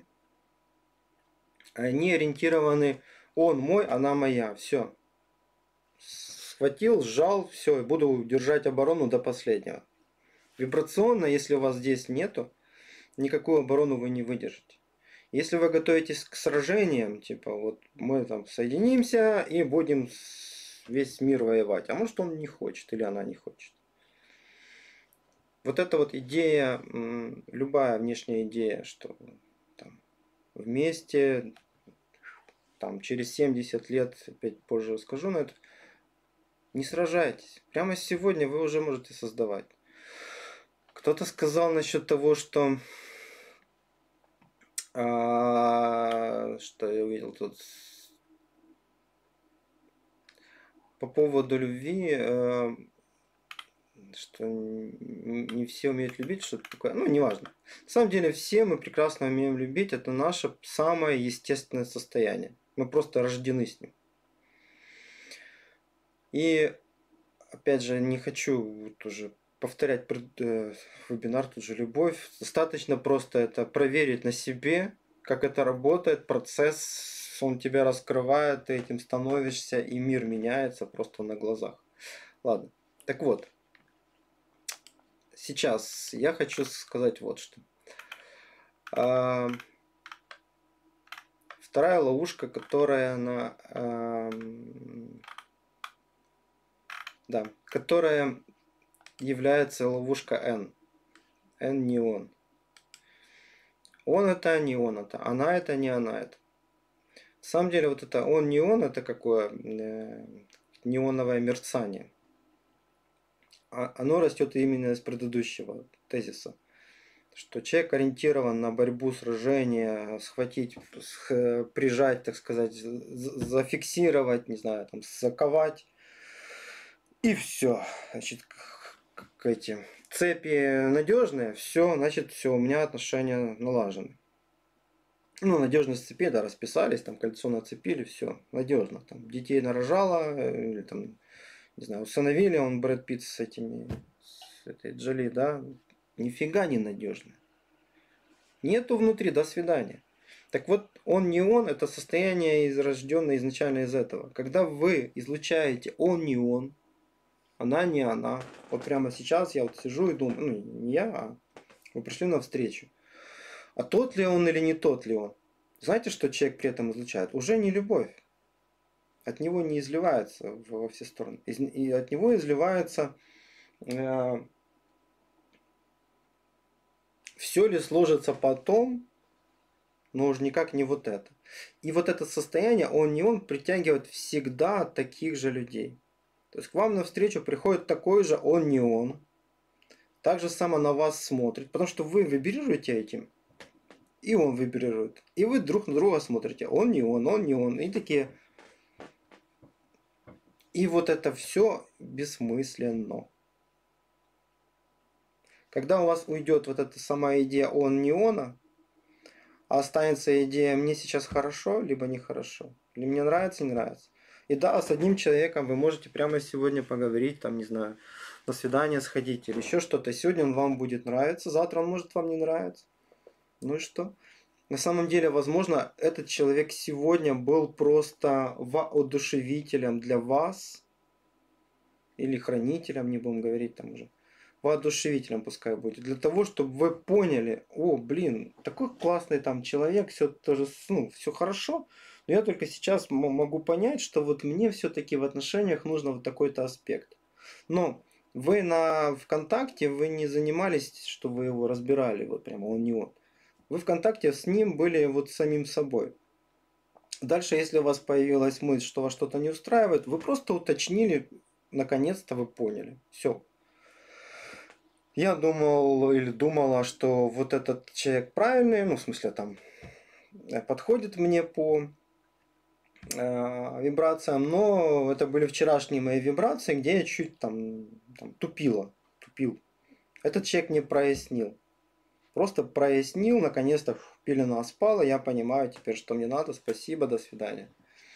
Они ориентированы, он мой, она моя, все. Схватил, сжал, все, буду держать оборону до последнего. Вибрационно, если у вас здесь нету, никакую оборону вы не выдержите. Если вы готовитесь к сражениям, типа вот мы там соединимся и будем весь мир воевать, а может он не хочет или она не хочет. Вот эта вот идея, любая внешняя идея, что там, вместе, там, через 70 лет, опять позже расскажу на это, не сражайтесь. Прямо сегодня вы уже можете создавать. Кто-то сказал насчет того, что я увидел тут по поводу любви, что не все умеют любить, что-то такое, ну, неважно. На самом деле, все мы прекрасно умеем любить, это наше самое естественное состояние. Мы просто рождены с ним. И, опять же, не хочу тоже повторять вебинар, тут же любовь. Достаточно просто это проверить на себе, как это работает, процесс, он тебя раскрывает, ты этим становишься, и мир меняется просто на глазах. Ладно, так вот. Сейчас я хочу сказать вот что. Вторая ловушка, которая которая является ловушка N. N не он. Он это, не он это. Она это, не она это. На самом деле вот это он, не он, это какое неоновое мерцание. Оно растет именно из предыдущего тезиса. Что человек ориентирован на борьбу, сражение, схватить, прижать, так сказать, зафиксировать, не знаю, там, заковать. И все. Значит, эти цепи надежные, все, значит, все, у меня отношения налажены. Ну, надежность цепи, да, расписались, там кольцо нацепили, все, надежно. Там детей нарожало, или там, не знаю, усыновили, он Брэд Питт с этой Джоли, да, нифига не надежно. Нету внутри, до свидания. Так вот, он не он, это состояние изрожденное изначально из этого. Когда вы излучаете он не он, она не она. Вот прямо сейчас я вот сижу и думаю, ну не я, а мы пришли на встречу. А тот ли он или не тот ли он? Знаете, что человек при этом излучает? Уже не любовь. От него не изливается во все стороны. И от него изливается все ли сложится потом, но уж никак не вот это. И вот это состояние, он не он, притягивает всегда таких же людей. То есть к вам навстречу приходит такой же он не он. Так же само на вас смотрит, потому что вы вибрируете этим, и он вибрирует. И вы друг на друга смотрите. Он не он, он не он. И такие. И вот это все бессмысленно. Когда у вас уйдет вот эта сама идея он не она, а останется идея мне сейчас хорошо, либо нехорошо. Или мне нравится, не нравится. И да, с одним человеком вы можете прямо сегодня поговорить, там, не знаю, на свидание сходить или еще что-то. Сегодня он вам будет нравиться, завтра он может вам не нравиться. Ну и что? На самом деле, возможно, этот человек сегодня был просто воодушевителем для вас, или хранителем, не будем говорить там уже, воодушевителем пускай будет, для того, чтобы вы поняли, о, блин, такой классный там человек, все тоже, ну, все хорошо, но я только сейчас могу понять, что вот мне все-таки в отношениях нужно вот такой-то аспект. Но вы на ВКонтакте, вы не занимались, что вы его разбирали, вот прямо он не он. Вы в контакте с ним были вот самим собой. Дальше, если у вас появилась мысль, что вас что-то не устраивает, вы просто уточнили, наконец-то вы поняли. Все. Я думал или думала, что вот этот человек правильный, ну, в смысле, там, подходит мне по вибрациям, но это были вчерашние мои вибрации, где я чуть там тупил. Этот человек мне прояснил. Просто прояснил, наконец-то пелена спала, я понимаю теперь, что мне надо, спасибо, до свидания.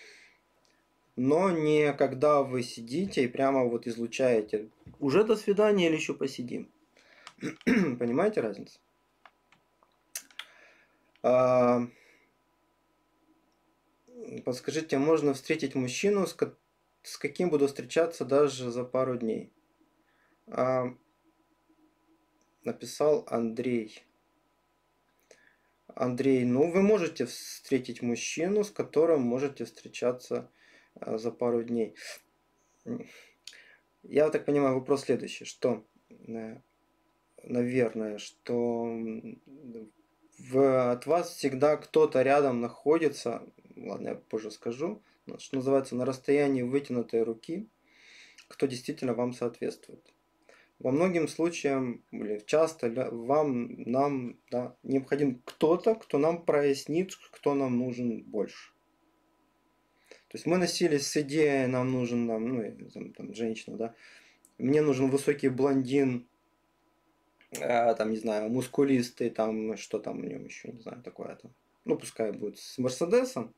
Но не когда вы сидите и прямо вот излучаете, уже до свидания или еще посидим. Понимаете разницу? Подскажите, можно встретить мужчину, с каким буду встречаться даже за пару дней? Написал Андрей. Андрей, ну вы можете встретить мужчину, с которым можете встречаться за пару дней. Я так понимаю, вопрос следующий, что, наверное, что от вас всегда кто-то рядом находится, ладно, я позже скажу, что называется, на расстоянии вытянутой руки, кто действительно вам соответствует. Во многим случаям, или часто нам да, необходим кто-то, кто нам прояснит, кто нам нужен больше. То есть мы носились с идеей, нам нужен, там, женщина, да, мне нужен высокий блондин, там, не знаю, мускулистый, там, что там у него еще, не знаю, такое там. Ну, пускай будет с Мерседесом.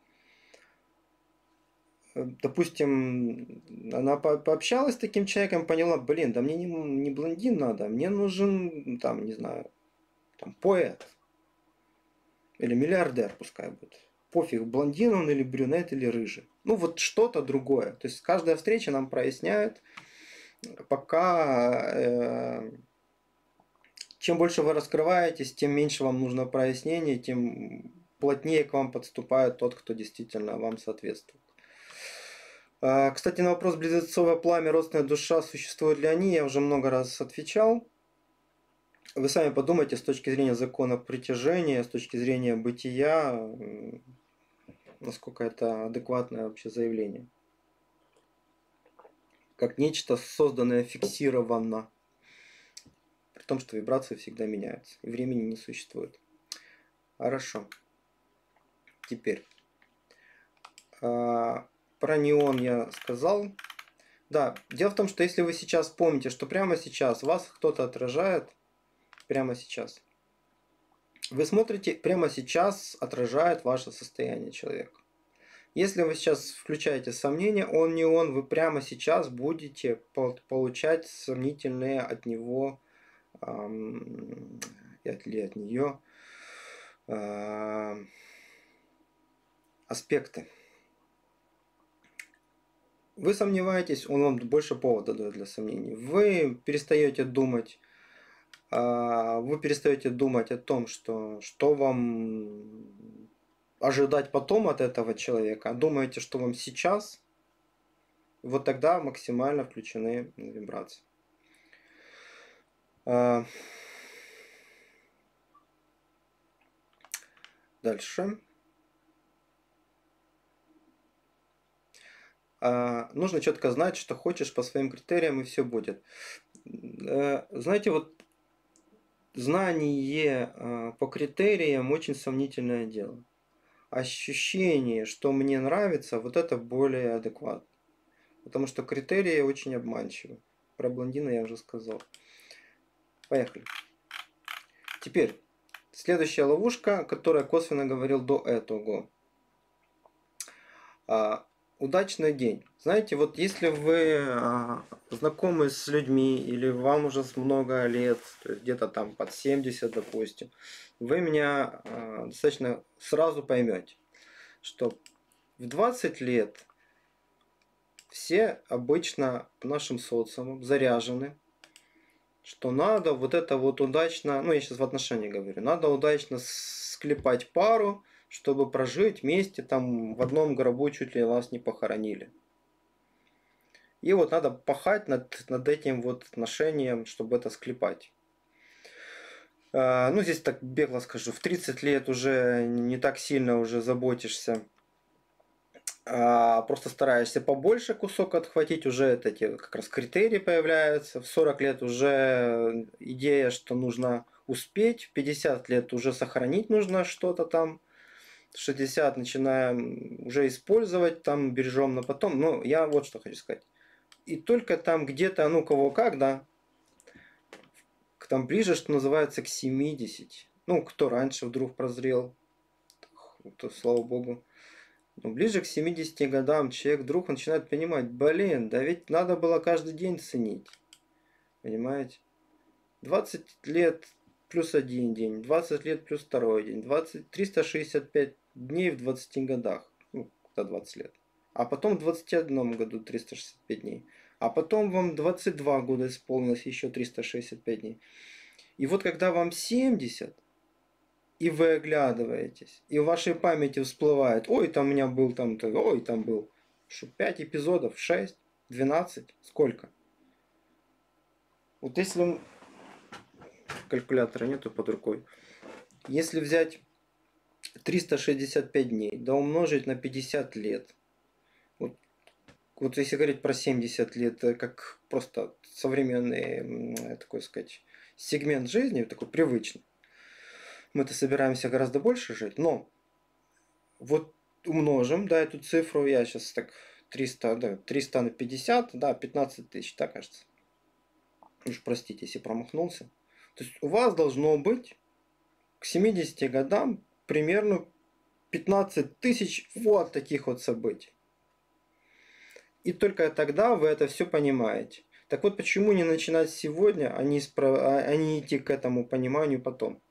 Допустим, она пообщалась с таким человеком, поняла, блин, да мне не блондин надо, мне нужен, там, не знаю, там, поэт. Или миллиардер, пускай будет. Пофиг, блондин он или брюнет или рыжий. Ну, вот что-то другое. То есть каждая встреча нам проясняет, пока чем больше вы раскрываетесь, тем меньше вам нужно прояснений, тем плотнее к вам подступает тот, кто действительно вам соответствует. Кстати, на вопрос близнецовое пламя, родственная душа, существуют ли они, я уже много раз отвечал. Вы сами подумайте с точки зрения закона притяжения, с точки зрения бытия, насколько это адекватное вообще заявление. Как нечто созданное фиксированно. При том, что вибрации всегда меняются. И времени не существует. Хорошо. Теперь. Про неон я сказал. Да, дело в том, что если вы сейчас помните, что прямо сейчас вас кто-то отражает, прямо сейчас, вы смотрите, прямо сейчас отражает ваше состояние человека. Если вы сейчас включаете сомнения, он не он, вы прямо сейчас будете получать сомнительные от него или от нее аспекты. Вы сомневаетесь, он вам больше повода дает для сомнений. Вы перестаете думать о том, что вам ожидать потом от этого человека, а думаете, что вам сейчас, вот тогда максимально включены вибрации. Дальше. Нужно четко знать, что хочешь по своим критериям, и все будет. Знаете, вот знание по критериям очень сомнительное дело. Ощущение, что мне нравится, вот это более адекватно. Потому что критерии очень обманчивы. Про блондина я уже сказал. Поехали. Теперь, следующая ловушка, которую я косвенно говорил до этого. Удачный день. Знаете, вот если вы знакомы с людьми или вам уже много лет, то есть где-то там под 70, допустим, вы меня достаточно сразу поймете, что в 20 лет все обычно нашим социумом заряжены, что надо вот это вот удачно, ну я сейчас в отношении говорю, надо удачно склепать пару, чтобы прожить вместе там в одном гробу, чуть ли вас не похоронили. И вот надо пахать над этим вот отношением, чтобы это склепать. Ну, здесь так бегло скажу, в 30 лет уже не так сильно уже заботишься, просто стараешься побольше кусок отхватить, уже эти как раз критерии появляются. В 40 лет уже идея, что нужно успеть, в 50 лет уже сохранить нужно что-то там, 60 начинаем уже использовать, там бережем на потом. Но я вот что хочу сказать. И только там где-то, ну кого как, да, там ближе, что называется, к 70. Ну, кто раньше вдруг прозрел, то слава богу. Но ближе к 70 годам человек вдруг начинает понимать, блин, да ведь надо было каждый день ценить. Понимаете? 20 лет плюс один день, 20 лет плюс второй день, 365 дней в 20 годах. Ну, когда 20 лет. А потом в 21 году 365 дней. А потом вам 22 года исполнилось, еще 365 дней. И вот когда вам 70, и вы оглядываетесь, и в вашей памяти всплывает, ой, там у меня был там-то, ой, там был, что 5 эпизодов, 6, 12, сколько? Вот если калькулятора нету под рукой, если взять 365 дней, да умножить на 50 лет, вот если говорить про 70 лет, как просто современный, такой сказать, сегмент жизни, такой привычный, мы-то собираемся гораздо больше жить, но вот умножим, да, эту цифру, я сейчас так 300, да, 300 на 50, да, 15 тысяч, да, кажется. Уж простите, если промахнулся. То есть у вас должно быть к 70 годам примерно 15 тысяч вот таких вот событий. И только тогда вы это все понимаете. Так вот, почему не начинать сегодня, а не идти к этому пониманию потом?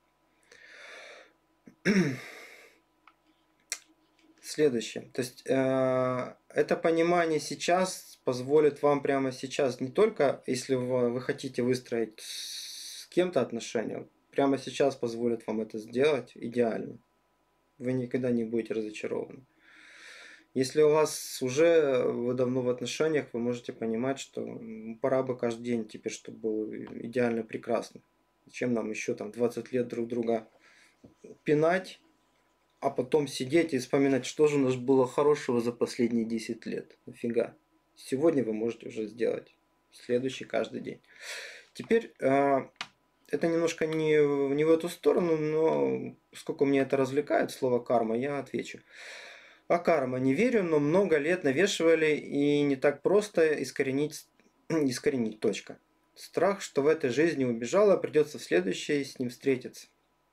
Следующее. То есть это понимание сейчас позволит вам прямо сейчас, не только если вы хотите выстроить с кем-то отношения, прямо сейчас позволит вам это сделать идеально. Вы никогда не будете разочарованы. Если у вас уже вы давно в отношениях, вы можете понимать, что пора бы каждый день теперь, чтобы было идеально прекрасно. Зачем нам еще там 20 лет друг друга пинать, а потом сидеть и вспоминать, что же у нас было хорошего за последние 10 лет. Нафига. Сегодня вы можете уже сделать. Следующий каждый день. Теперь это немножко не в эту сторону, но поскольку мне это развлекает, слово карма, я отвечу. А карма не верю, но много лет навешивали и не так просто искоренить, точка. Страх, что в этой жизни убежала, придется в следующей с ним встретиться.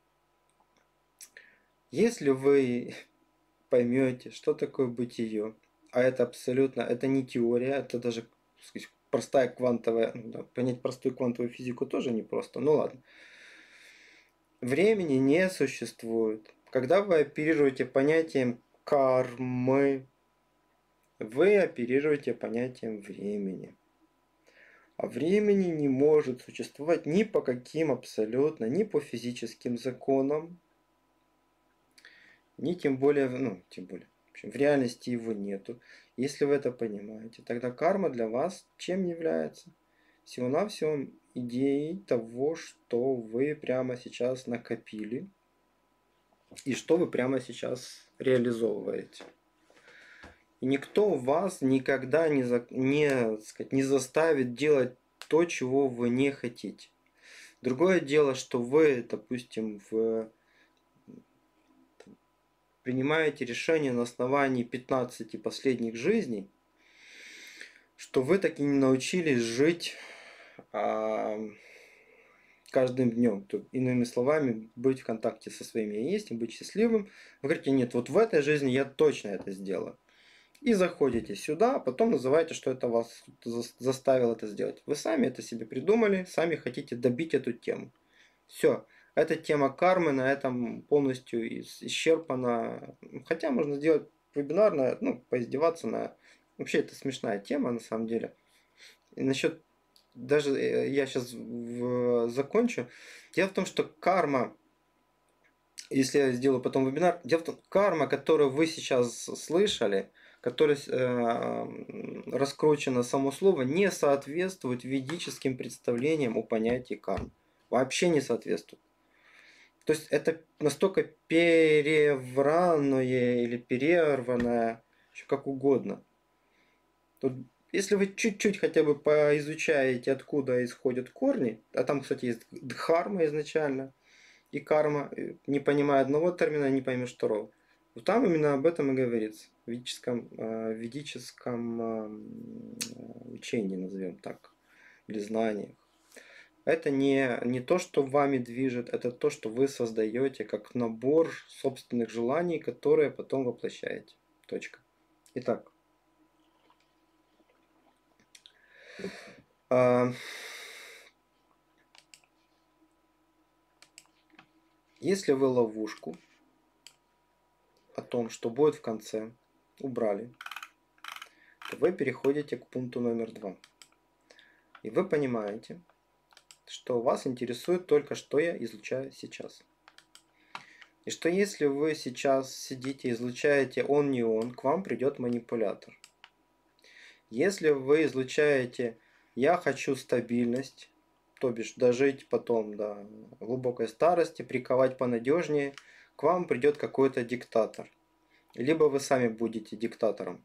Если вы поймете, что такое бытие, а это абсолютно, это не теория, это даже, так сказать, простая квантовая, да, понять простую квантовую физику тоже непросто, ну ладно. Времени не существует. Когда вы оперируете понятием кармы вы оперируете понятием времени. А времени не может существовать ни по каким абсолютно, ни по физическим законам, ни тем более, в общем, в реальности его нету. Если вы это понимаете, тогда карма для вас чем является? Всего-навсего идеей того, что вы прямо сейчас накопили и что вы прямо сейчас реализовываете. И никто вас никогда не заставит делать то, чего вы не хотите. Другое дело, что вы, допустим, принимаете решение на основании 15 последних жизней, что вы так и не научились жить каждым днем. Иными словами, быть в контакте со своим «я есть» и быть счастливым. Вы говорите, нет, вот в этой жизни я точно это сделаю. И заходите сюда, а потом называете, что это вас заставило это сделать. Вы сами это себе придумали, сами хотите добить эту тему. Все. Эта тема кармы на этом полностью исчерпана. Хотя можно сделать вебинар, поиздеваться на... Вообще это смешная тема на самом деле. И насчет... Даже я сейчас закончу. Дело в том, что карма, если я сделаю потом вебинар, дело в том, карма, которую вы сейчас слышали, которая раскручено само слово, не соответствует ведическим представлениям о понятии кармы. Вообще не соответствует. То есть это настолько перевранное или перерванное, как угодно. Тут, если вы чуть-чуть хотя бы поизучаете, откуда исходят корни, а там, кстати, есть дхарма изначально, и карма, не понимая одного термина, не поймешь второго. Вот там именно об этом и говорится. В ведическом учении, назовем так, или знаниях. Это не то, что вами движет, это то, что вы создаете как набор собственных желаний, которые потом воплощаете. Точка. Итак. Если вы ловушку о том, что будет в конце, убрали, то вы переходите к пункту номер 2. И вы понимаете, что вас интересует только, что я излучаю сейчас. И что если вы сейчас сидите и излучаете он не он, к вам придет манипулятор. Если вы излучаете я хочу стабильность, то бишь дожить потом до глубокой старости, приковать понадежнее, к вам придет какой-то диктатор. Либо вы сами будете диктатором.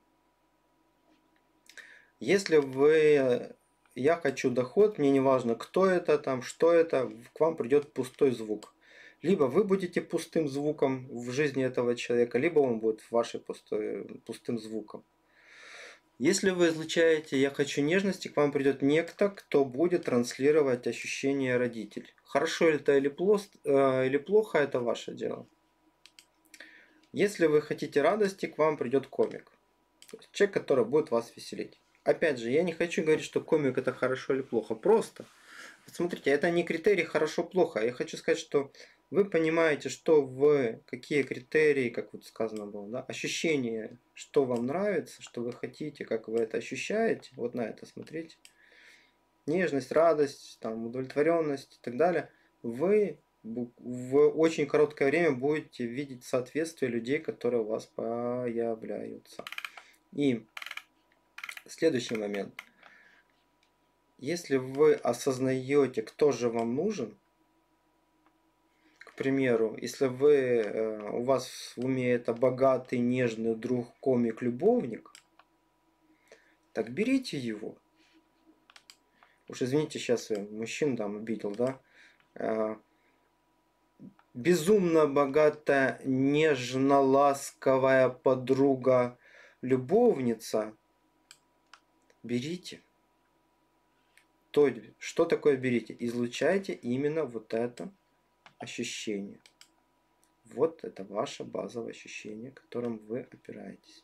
Если вы я хочу доход, мне не важно, кто это там, что это, к вам придет пустой звук. Либо вы будете пустым звуком в жизни этого человека, либо он будет вашим пустым звуком. Если вы излучаете «я хочу нежности», к вам придет некто, кто будет транслировать ощущение родитель. Хорошо это или плохо, это ваше дело. Если вы хотите радости, к вам придет комик. То есть человек, который будет вас веселить. Опять же, я не хочу говорить, что комик это хорошо или плохо. Просто, смотрите, это не критерий хорошо-плохо. Я хочу сказать, что вы понимаете, какие критерии, как вот сказано было, да, ощущения, что вам нравится, что вы хотите, как вы это ощущаете, вот на это смотрите. Нежность, радость, там, удовлетворенность и так далее. Вы в очень короткое время будете видеть соответствие людей, которые у вас появляются. И следующий момент. Если вы осознаете, кто же вам нужен, к примеру, если у вас в уме это богатый, нежный друг, комик, любовник, так берите его. Уж извините, сейчас я мужчин там обидел, да? Безумно богатая, нежно-ласковая подруга, любовница, берите. То, что такое берите? Излучайте именно вот это ощущение. Вот это ваше базовое ощущение, которым вы опираетесь.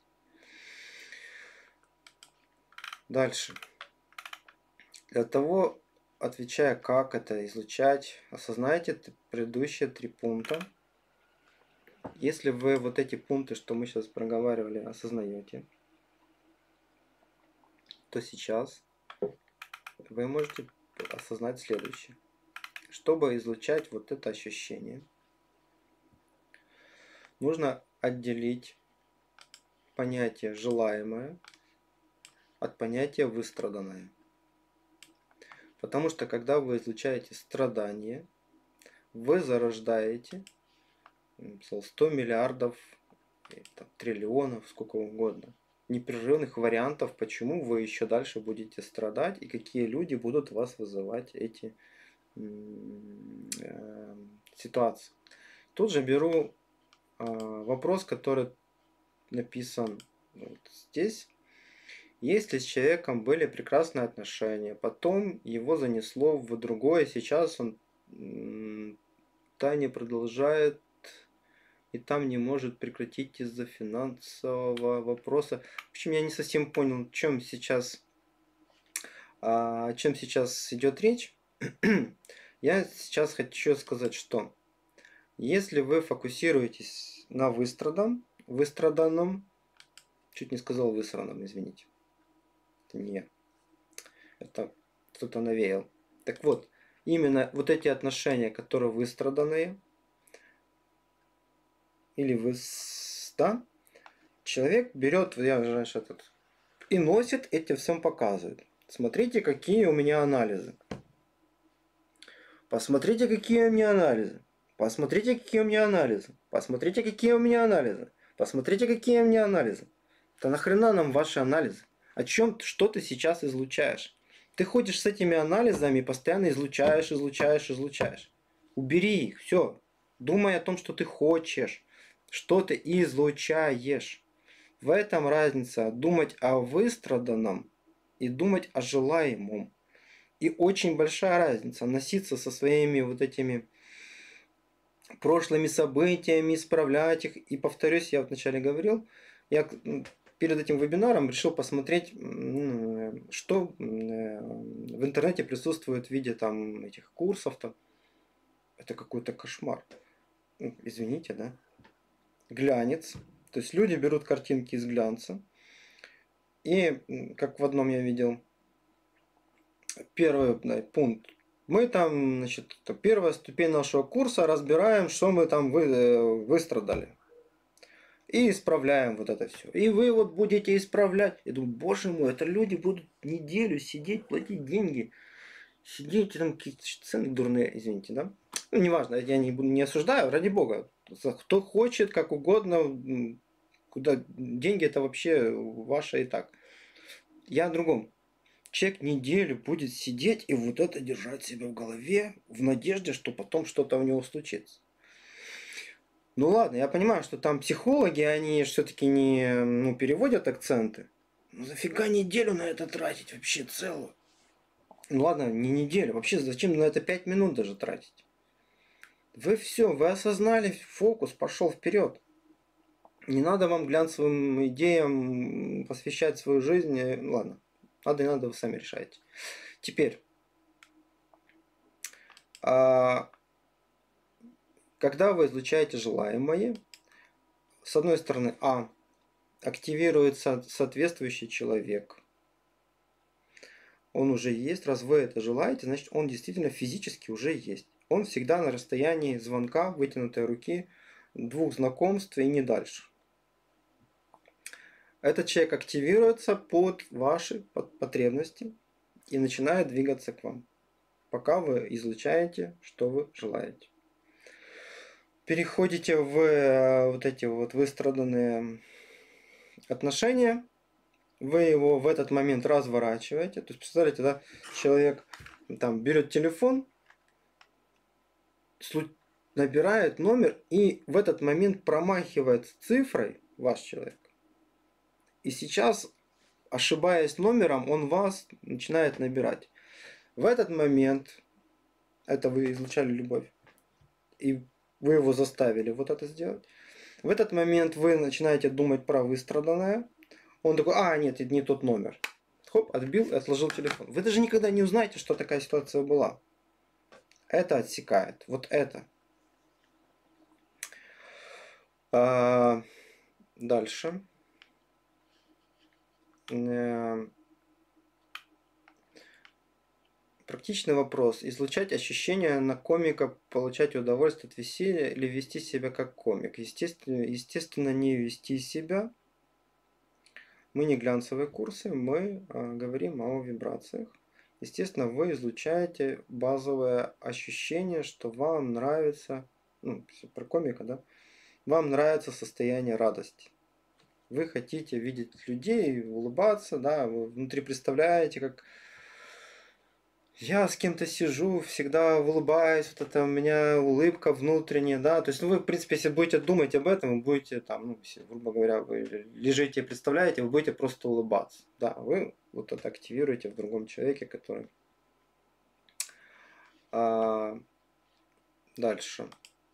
Дальше. Для того, отвечая, как это излучать, осознайте предыдущие 3 пункта. Если вы вот эти пункты, что мы сейчас проговаривали, осознаете, то сейчас вы можете осознать следующее. Чтобы излучать вот это ощущение, нужно отделить понятие желаемое от понятия выстраданное. Потому что когда вы излучаете страдание, вы зарождаете 100 миллиардов, триллионов, сколько угодно, непрерывных вариантов, почему вы еще дальше будете страдать и какие люди будут вас вызывать эти ситуации. Тут же беру вопрос, который написан вот здесь. Если с человеком были прекрасные отношения, потом его занесло в другое, сейчас он не продолжает и там не может прекратить из-за финансового вопроса. В общем, я не совсем понял, о чем сейчас идет речь. Я сейчас хочу сказать, что если вы фокусируетесь на выстраданном, чуть не сказал высранном, извините. Это не я. Это кто-то навеял. Так вот, именно вот эти отношения, которые выстраданные, или да, человек берет, я же раньше и носит, этим всем показывает. Смотрите, какие у меня анализы. Посмотрите, какие у меня анализы. Посмотрите, какие у меня анализы. Посмотрите, какие у меня анализы. Посмотрите, какие у меня анализы. Да нахрена нам ваши анализы? О чем, что ты сейчас излучаешь? Ты ходишь с этими анализами и постоянно излучаешь. Убери их, все. Думай о том, что ты хочешь, что ты излучаешь. В этом разница думать о выстраданном и думать о желаемом. И очень большая разница носиться со своими вот этими прошлыми событиями, исправлять их. И повторюсь, я вначале говорил, я перед этим вебинаром решил посмотреть, что в интернете присутствует в виде там этих курсов. Там. Это какой-то кошмар. Извините, да? Глянец. То есть люди берут картинки из глянца. И, как в одном я видел, первый пункт. Мы там, значит, первая ступень нашего курса, разбираем, что мы там выстрадали. И исправляем вот это все. И вы вот будете исправлять. Я думаю, боже мой, это люди будут неделю сидеть, платить деньги. Сидеть там какие-то цены дурные, извините, да? Ну, неважно, я не осуждаю, ради бога. Кто хочет, как угодно, куда деньги это вообще ваше и так. Я о другом. Человек неделю будет сидеть и вот это держать себе в голове в надежде, что потом что-то у него случится. Ну ладно, я понимаю, что там психологи, они все-таки не переводят акценты. Ну зафига неделю на это тратить вообще целую? Ну ладно, не неделю. Вообще зачем на это 5 минут даже тратить? Вы все, вы осознали, фокус пошел вперед. Не надо вам глянцевым идеям посвящать свою жизнь. Ну ладно, надо и надо, вы сами решаете. Теперь, когда вы излучаете желаемое, с одной стороны, активируется соответствующий человек. Он уже есть, раз вы это желаете, значит он действительно физически уже есть. Он всегда на расстоянии звонка, вытянутой руки, 2 знакомств и не дальше. Этот человек активируется под ваши потребности и начинает двигаться к вам, пока вы излучаете, что вы желаете. Переходите в вот эти вот выстраданные отношения, вы его в этот момент разворачиваете. То есть, представляете, да, человек там берет телефон, набирает номер и в этот момент промахивает цифрой ваш человек. И сейчас, ошибаясь номером, он вас начинает набирать. В этот момент, это вы излучали любовь, и вы его заставили вот это сделать. В этот момент вы начинаете думать про выстраданное. Он такой, нет, это не тот номер. Хоп, отбил и отложил телефон. Вы даже никогда не узнаете, что такая ситуация была. Это отсекает. Вот это. А, дальше. Практичный вопрос. Излучать ощущения на комика, получать удовольствие от веселья или вести себя как комик? Естественно, не вести себя. Мы не глянцевые курсы, мы говорим о вибрациях. Естественно, вы излучаете базовое ощущение, что вам нравится, ну, про комика, да, вам нравится состояние радости. Вы хотите видеть людей, улыбаться, да, вы внутри представляете, как я с кем-то сижу, всегда улыбаюсь, вот это у меня улыбка внутренняя, да, то есть, ну, вы, в принципе, если будете думать об этом, вы будете там, ну, если, грубо говоря, вы лежите и представляете, вы будете просто улыбаться, да, вы вот это активируете в другом человеке, который... Дальше.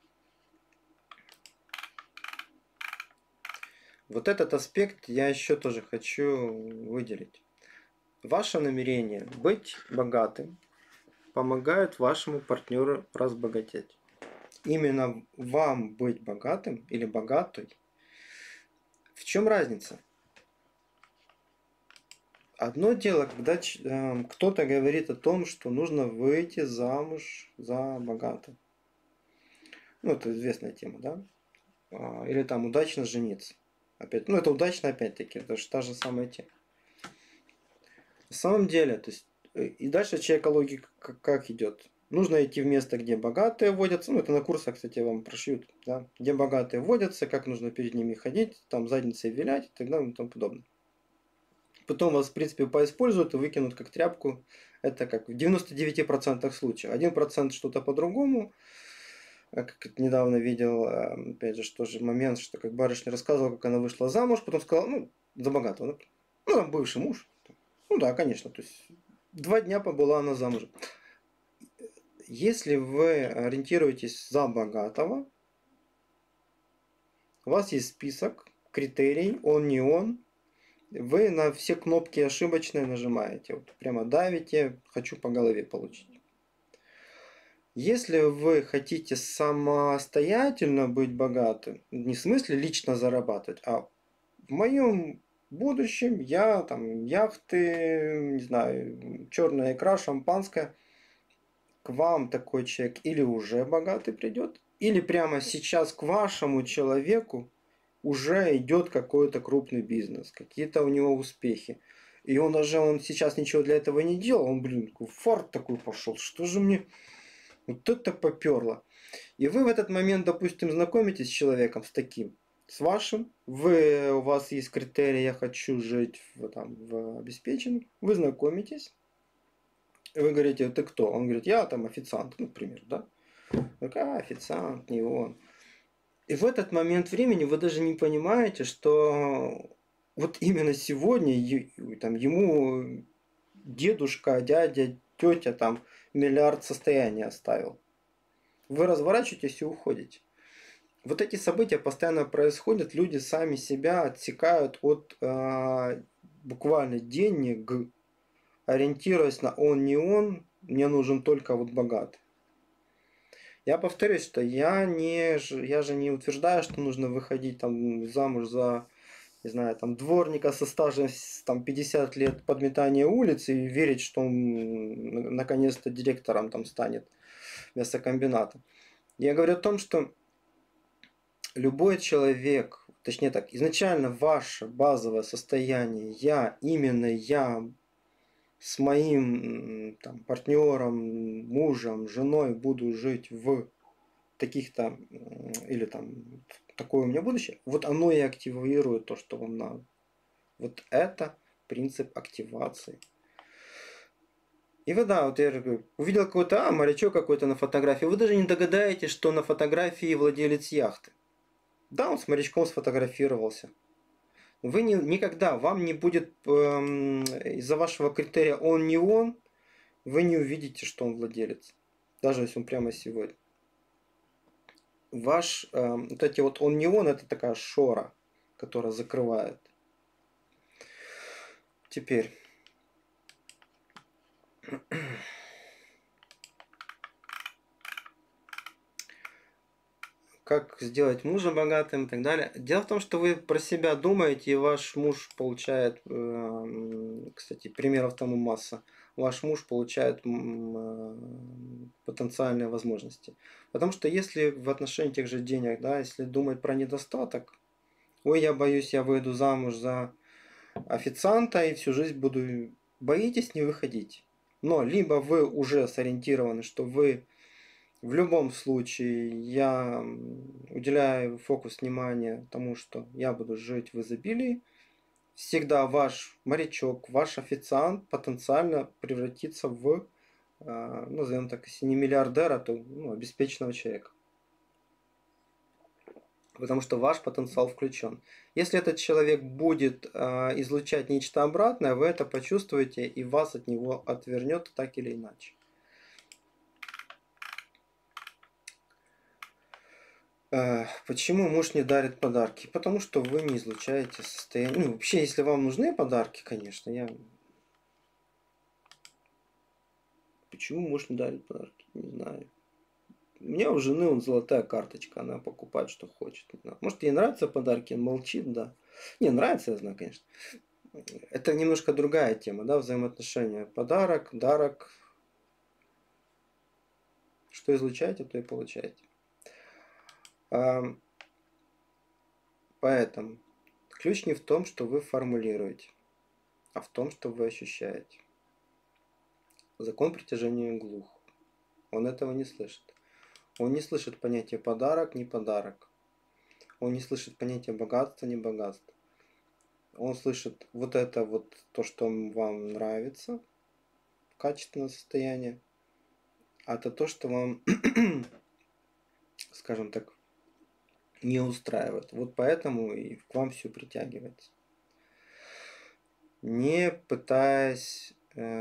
Вот этот аспект я еще тоже хочу выделить. Ваше намерение быть богатым помогает вашему партнеру разбогатеть. Именно вам быть богатым или богатой. В чем разница? Одно дело, когда кто-то говорит о том, что нужно выйти замуж за богатого. Ну, это известная тема, да? Или там удачно жениться. Опять, ну, это удачно опять-таки, это же та же самая тема. На самом деле, то есть, и дальше чья логика как идет? Нужно идти в место, где богатые водятся. Ну, это на курсах, кстати, вам прошьют, да? Где богатые водятся, как нужно перед ними ходить, там задницей вилять и так далее и тому подобное. Потом вас, в принципе, поиспользуют и выкинут как тряпку. Это как в 99% случаев. 1% что-то по-другому. Как недавно видел, опять же, тоже момент, что как барышня рассказывала, как она вышла замуж, потом сказала, ну, за богатого. Ну, там бывший муж. Ну да, конечно. То есть 2 дня побыла она замужем. Если вы ориентируетесь за богатого, у вас есть список критерий, он не он. Вы на все кнопки ошибочные нажимаете. Вот прямо давите, хочу по голове получить. Если вы хотите самостоятельно быть богатым, не в смысле лично зарабатывать, а в моем будущем я там яхты, не знаю, черная икра, шампанское, к вам такой человек или уже богатый придет, или прямо сейчас к вашему человеку уже идет какой-то крупный бизнес, какие-то у него успехи. И он сейчас ничего для этого не делал, он, блин, фарт такой пошел, что же мне вот это поперло. И вы в этот момент, допустим, знакомитесь с человеком, с таким, с вашим, у вас есть критерий, я хочу жить в обеспеченном, вы знакомитесь, и вы говорите, ты кто? Он говорит, я там официант, ну, например, да? Какая официант, не он. И в этот момент времени вы даже не понимаете, что вот именно сегодня там, ему дедушка, дядя, тетя там миллиард состояния оставил. Вы разворачиваетесь и уходите. Вот эти события постоянно происходят, люди сами себя отсекают от буквально денег, ориентируясь на он, не он, мне нужен только вот богатый. Я повторюсь, что я же не утверждаю, что нужно выходить там замуж за, не знаю, там дворника со стажем там 50 лет подметания улиц и верить, что он наконец-то директором там станет мясокомбината. Я говорю о том, что любой человек, точнее так, изначально ваше базовое состояние, именно я с моим там, партнером, мужем, женой буду жить в таких-то, или там такое у меня будущее, вот оно и активирует то, что вам надо. Вот это принцип активации. И вы, да, вот я говорю, увидел какой-то, морячок какой-то на фотографии, вы даже не догадаетесь, что на фотографии владелец яхты. Да, он с морячком сфотографировался. Вы никогда, вам не будет из-за вашего критерия он не он, вы не увидите, что он владелец. Даже если он прямо сегодня. Вот эти вот он не он, это такая шора, которая закрывает. Теперь. как сделать мужа богатым и так далее. Дело в том, что вы про себя думаете, и ваш муж получает, кстати, примеров тому масса, ваш муж получает потенциальные возможности. Потому что если в отношении тех же денег, да, если думать про недостаток, ой, я боюсь, я выйду замуж за официанта и всю жизнь буду... Боитесь, не выходить. Но либо вы уже сориентированы, что вы в любом случае я уделяю фокус внимания тому, что я буду жить в изобилии, всегда ваш морячок, ваш официант потенциально превратится в, назовем так, если не миллиардера, то обеспеченного человека. Потому что ваш потенциал включен. Если этот человек будет излучать нечто обратное, вы это почувствуете, и вас от него отвернет так или иначе. Почему муж не дарит подарки? Потому что вы не излучаете состояние. Ну, вообще, если вам нужны подарки, конечно, Почему муж не дарит подарки? Не знаю. У меня у жены золотая карточка, она покупает, что хочет. Может, ей нравятся подарки, он молчит, да. Не, нравится, я знаю, конечно. Это немножко другая тема, да, взаимоотношения. Подарок, дарок. Что излучаете, то и получаете. Поэтому ключ не в том, что вы формулируете, а в том, что вы ощущаете. Закон притяжения глух. Он этого не слышит. Он не слышит понятия подарок, не подарок. Он не слышит понятия богатство, не богатство. Он слышит вот это вот то, что вам нравится, качественное состояние, а это то, что вам, скажем так, не устраивает. Вот поэтому и к вам все притягивается. Не пытаясь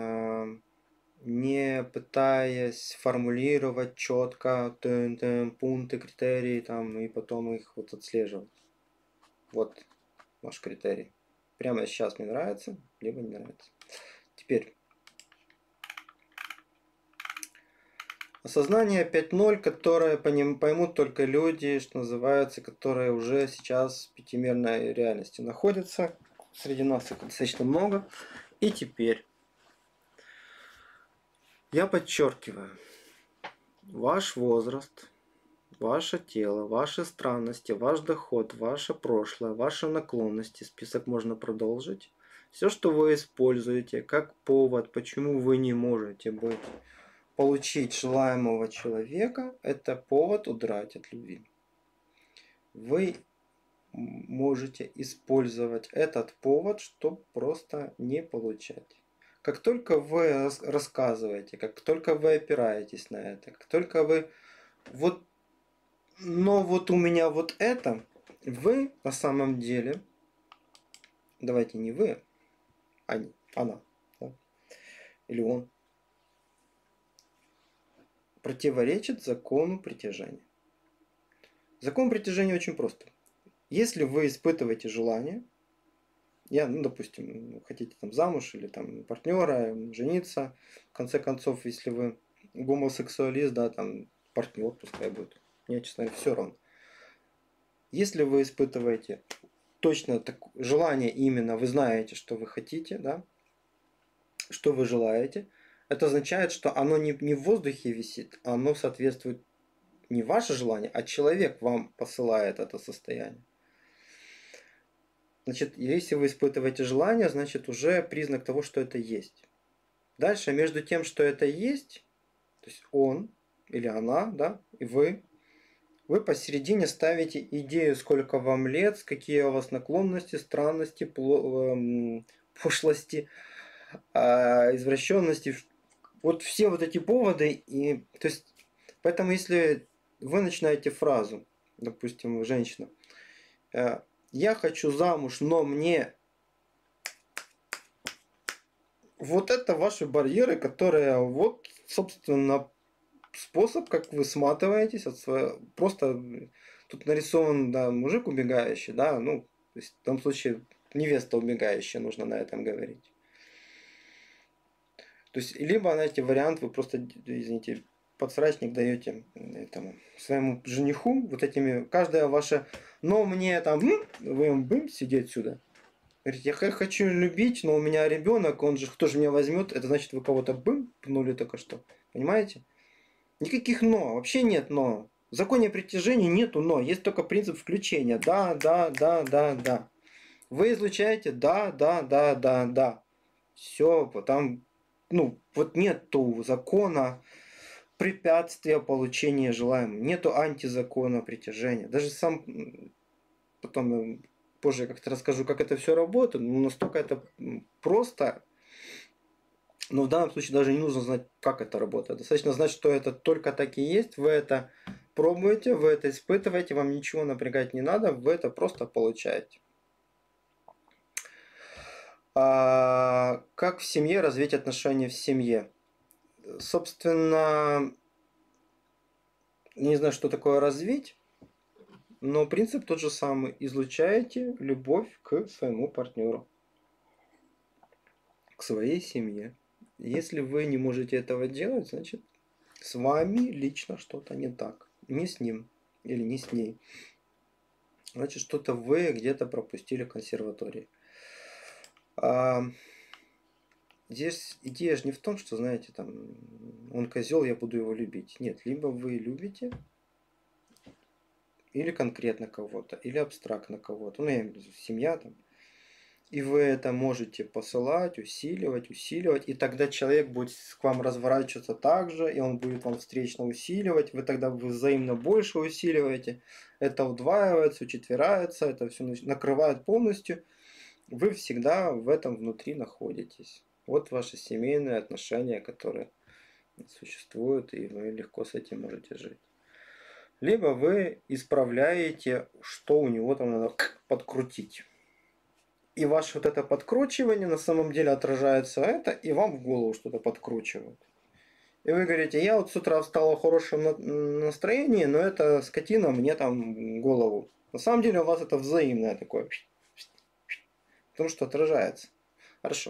формулировать четко пункты, критерии там, и потом их вот отслеживать. Вот ваш критерий. Прямо сейчас мне нравится, либо не нравится. Теперь. Осознание 5.0, которое поймут только люди, что называется, которые уже сейчас в пятимерной реальности находятся. Среди нас их достаточно много. И теперь. Я подчеркиваю, ваш возраст, ваше тело, ваши странности, ваш доход, ваше прошлое, ваши наклонности, список можно продолжить. Все, что вы используете как повод, почему вы не можете получить желаемого человека, это повод удрать от любви. Вы можете использовать этот повод, чтобы просто не получать. Как только вы рассказываете, как только вы опираетесь на это, как только вы но вот у меня вот это, вы на самом деле, давайте не вы, она, да? Или он, противоречит закону притяжения. Закон притяжения очень прост. Если вы испытываете желание, допустим, хотите там замуж или там партнера, жениться, в конце концов, если вы гомосексуалист, да, там партнер пускай будет. Мне, честно говоря, все равно. Если вы испытываете точно желание именно, вы знаете, что вы хотите, да, что вы желаете, это означает, что оно не в воздухе висит, а оно соответствует не ваше желание, а человек вам посылает это состояние. Значит, если вы испытываете желание, значит уже признак того, что это есть. Дальше, между тем, что это есть, то есть он или она, да, и вы посередине ставите идею, сколько вам лет, какие у вас наклонности, странности, пошлости, извращенности. Вот все вот эти поводы. И, то есть, поэтому если вы начинаете фразу, допустим, женщина, я хочу замуж, но мне... Вот это ваши барьеры, которые вот, собственно, способ, как вы сматываетесь от своего... Просто тут нарисован, да, мужик убегающий, да, ну, то есть в том случае невеста убегающая, нужно на этом говорить. То есть, либо, знаете, вариант, вы просто, извините, подсрачник даете этому своему жениху вот этими, каждое ваше «но мне там», вы им бым, сидеть сюда. Говорите, я хочу любить, но у меня ребенок, он же, кто же меня возьмет? Это значит, вы кого-то бым пнули только что. Понимаете? Никаких «но», вообще нет «но». В законе притяжения нету «но», есть только принцип включения. Да, да, да, да, да. Вы излучаете да, да, да, да, да. Все, там, ну, вот нету закона препятствия получения желаемого. Нету антизакона притяжения. Даже сам, потом позже я как-то расскажу, как это все работает. Но настолько это просто. Но в данном случае даже не нужно знать, как это работает. Достаточно знать, что это только так и есть. Вы это пробуете, вы это испытываете, вам ничего напрягать не надо, вы это просто получаете. Как в семье развить отношения в семье? Собственно, не знаю, что такое развить, но принцип тот же самый. Излучаете любовь к своему партнеру, к своей семье. Если вы не можете этого делать, значит, с вами лично что-то не так. Не с ним или не с ней. Значит, что-то вы где-то пропустили в консерватории. Здесь идея же не в том, что, знаете, там, он козел, я буду его любить. Нет, либо вы любите, или конкретно кого-то, или абстрактно кого-то. Ну, я имею в виду, семья там. И вы это можете посылать, усиливать, усиливать. И тогда человек будет к вам разворачиваться так же, и он будет вам встречно усиливать. Вы тогда взаимно больше усиливаете. Это удваивается, учетверяется, это все накрывает полностью. Вы всегда в этом внутри находитесь. Вот ваши семейные отношения, которые существуют, и вы легко с этим можете жить. Либо вы исправляете, что у него там надо подкрутить. И ваше вот это подкручивание на самом деле отражается это, и вам в голову что-то подкручивают. И вы говорите, я вот с утра встала в хорошем настроении, но эта скотина мне там голову. На самом деле у вас это взаимное такое. Потому что отражается. Хорошо.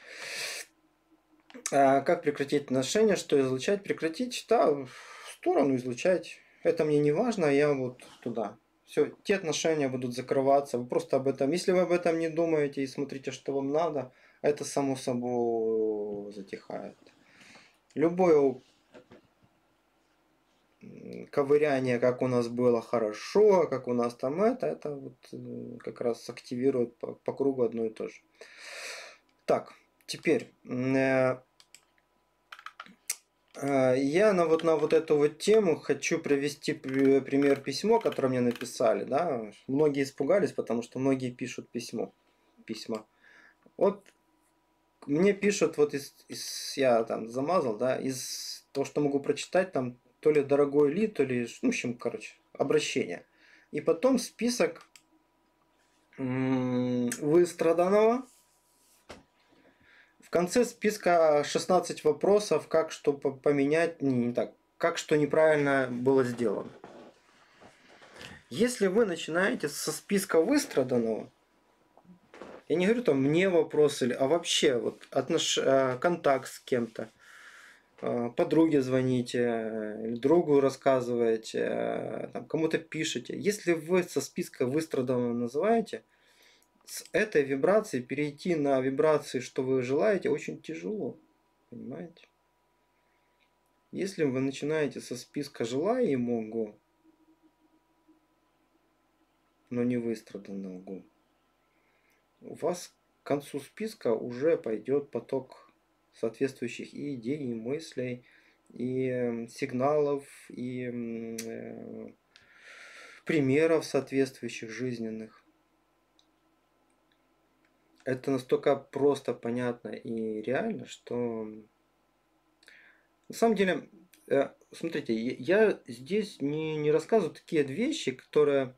Как прекратить отношения, что излучать? Прекратить, да, в сторону излучать. Это мне не важно, я вот туда. Все, те отношения будут закрываться. Вы просто об этом, если вы об этом не думаете и смотрите, что вам надо, это само собой затихает. Любое ковыряние, как у нас было хорошо, как у нас там это вот как раз активирует по кругу одно и то же. Так, теперь я на вот эту вот тему хочу привести пример письмо, которое мне написали. Да? Многие испугались, потому что многие пишут письма. Вот мне пишут, вот я там замазал, да, из того, что могу прочитать, там то ли дорогой ли, то ли, ну, в общем, короче, обращение. И потом список выстраданного. В конце списка 16 вопросов, как что поменять, не так, как что неправильно было сделано. Если вы начинаете со списка выстраданного, я не говорю там мне вопросы, а вообще вот контакт с кем-то, подруге звоните, или другу рассказываете, там, кому-то пишете. Если вы со списка выстраданного называете, с этой вибрации перейти на вибрации, что вы желаете, очень тяжело. Понимаете? Если вы начинаете со списка желаемого, но не выстраданного, у вас к концу списка уже пойдет поток соответствующих и идей, и мыслей, и сигналов, и примеров соответствующих жизненных. Это настолько просто, понятно и реально, что на самом деле, смотрите, я здесь не рассказываю такие вещи, которые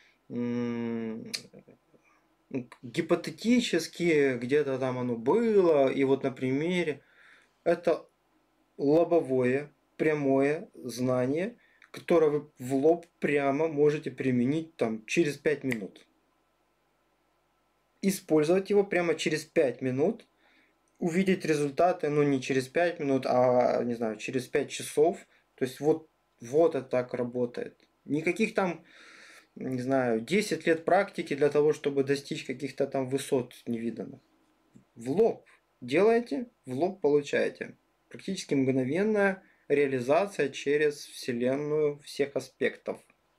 гипотетически где-то там оно было, и вот на примере. Это лобовое, прямое знание, которое вы в лоб прямо можете применить там через 5 минут. Использовать его прямо через 5 минут, увидеть результаты, ну не через 5 минут, а, не знаю, через 5 часов. То То есть вот это так работает. Никаких там, не знаю, 10 лет практики для того, чтобы достичь каких-то там высот невиданных. В лоб делаете, в лоб получаете. Практически мгновенная реализация через Вселенную всех аспектов.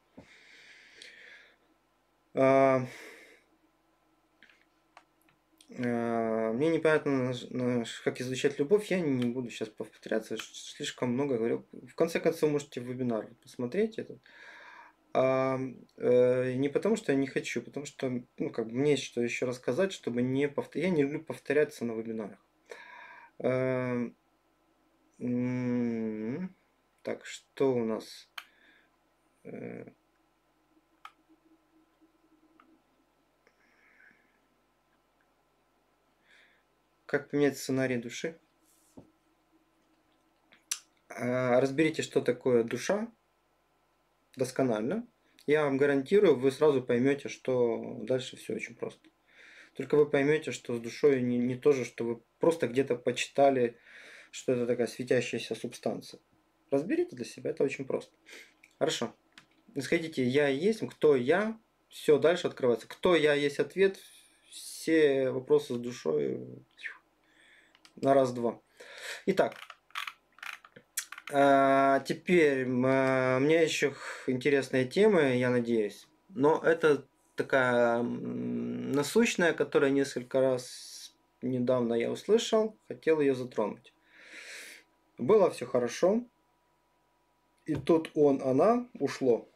Мне непонятно, как изучать любовь, я не буду сейчас повторяться, слишком много говорю. В конце концов, можете вебинар посмотреть этот. Не потому, что я не хочу, потому что ну, как бы мне есть что еще рассказать, чтобы не повторять. Я не люблю повторяться на вебинарах. Так, что у нас? Как поменять сценарий души? Разберите, что такое душа досконально. Я вам гарантирую, вы сразу поймете, что дальше все очень просто. Только вы поймете, что с душой не то же, что вы просто где-то почитали, что это такая светящаяся субстанция. Разберите для себя, это очень просто. Хорошо. Исходите, я и есть, кто я, все, дальше открывается. Кто я есть ответ, все вопросы с душой на раз-два. Итак, теперь у меня еще интересная тема, я надеюсь. Но это такая насущная, которая несколько раз недавно я услышал, хотел ее затронуть. Было все хорошо, и тут она ушло.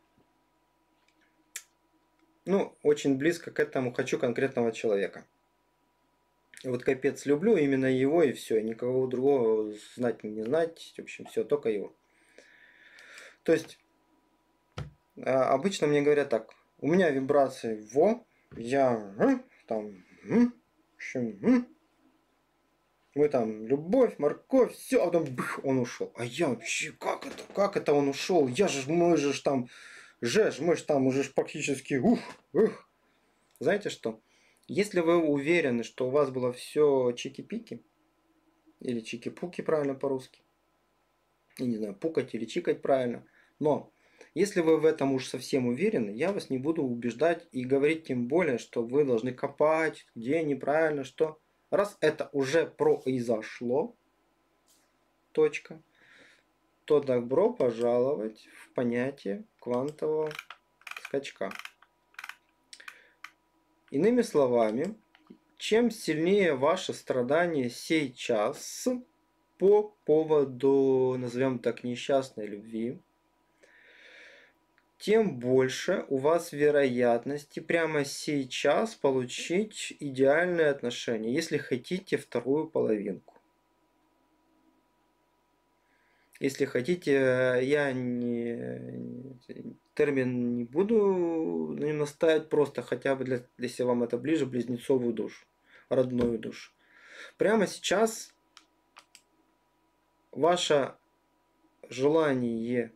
Ну, очень близко к этому хочу конкретного человека. Вот капец люблю именно его и все, никого другого знать не знать, в общем, все, только его. То есть обычно мне говорят так: у меня вибрации я там, в общем, мы там любовь, морковь, все, а потом он ушел. А я вообще, как это он ушел? Мы же там, мы же там уже практически, Знаете что? Если вы уверены, что у вас было все чики-пики, или чики-пуки правильно по-русски, я не знаю, пукать или чикать правильно, но если вы в этом уж совсем уверены, я вас не буду убеждать и говорить тем более, что вы должны копать, где неправильно, что. Раз это уже произошло, точка, то добро пожаловать в понятие квантового скачка. Иными словами, чем сильнее ваше страдание сейчас по поводу, назовем так, несчастной любви, тем больше у вас вероятности прямо сейчас получить идеальные отношения, если хотите вторую половинку. Если хотите, я термин не буду на нем наставить, просто хотя бы если вам это ближе, близнецовую душу, родную душу. Прямо сейчас ваше желание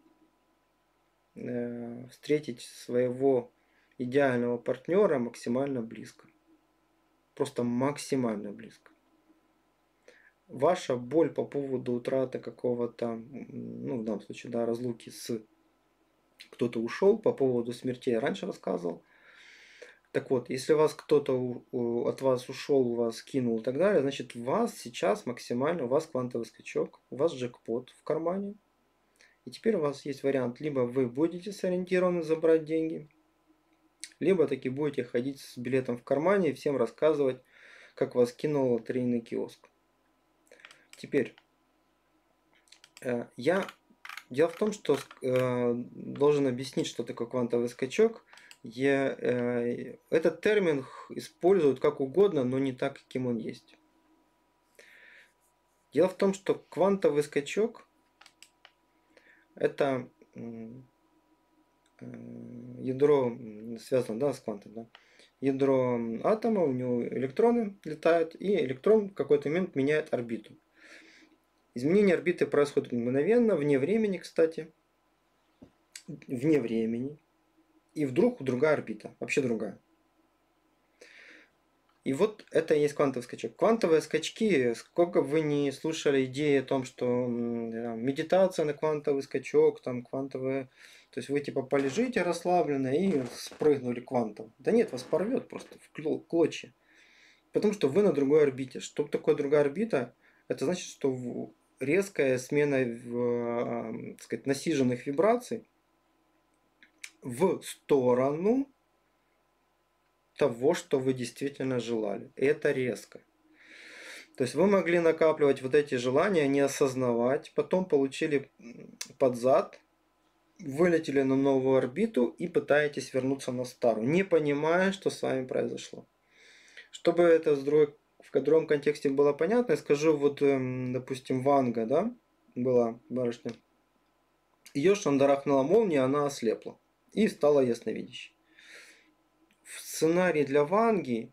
встретить своего идеального партнера максимально близко. Просто максимально близко. Ваша боль по поводу утраты какого-то, ну в данном случае, да, разлуки с кто-то ушел, по поводу смерти я раньше рассказывал. Так вот, если вас кто-то от вас ушел, вас кинул и так далее, значит у вас сейчас максимально, у вас квантовый скачок, у вас джекпот в кармане. И теперь у вас есть вариант, либо вы будете сориентированы забрать деньги, либо таки будете ходить с билетом в кармане и всем рассказывать, как вас кинул лотерейный киоск. Теперь, дело в том, что должен объяснить, что такое квантовый скачок. Этот термин используют как угодно, но не так, каким он есть. Дело в том, что квантовый скачок – это ядро связано, да, с квантом. Да? Ядро атома, у него электроны летают, и электрон в какой-то момент меняет орбиту. Изменение орбиты происходит мгновенно, вне времени, кстати. Вне времени. И вдруг другая орбита, вообще другая. И вот это и есть квантовый скачок. Квантовые скачки, сколько вы не слушали идеи о том, что медитация на квантовый скачок, там квантовые... То есть вы типа полежите расслабленно и спрыгнули квантом. Да нет, вас порвет просто в клочья. Потому что вы на другой орбите. Что такое другая орбита? Это значит, что резкая смена так сказать, насиженных вибраций в сторону того, что вы действительно желали. И это резко. То есть вы могли накапливать вот эти желания, не осознавать, потом получили под зад, вылетели на новую орбиту и пытаетесь вернуться на старую, не понимая, что с вами произошло. Чтобы это в другом контексте было понятно, я скажу, вот, допустим, Ванга, да, была барышня. Ее шандарахнула молния, она ослепла и стала ясновидящей. В сценарии для Ванги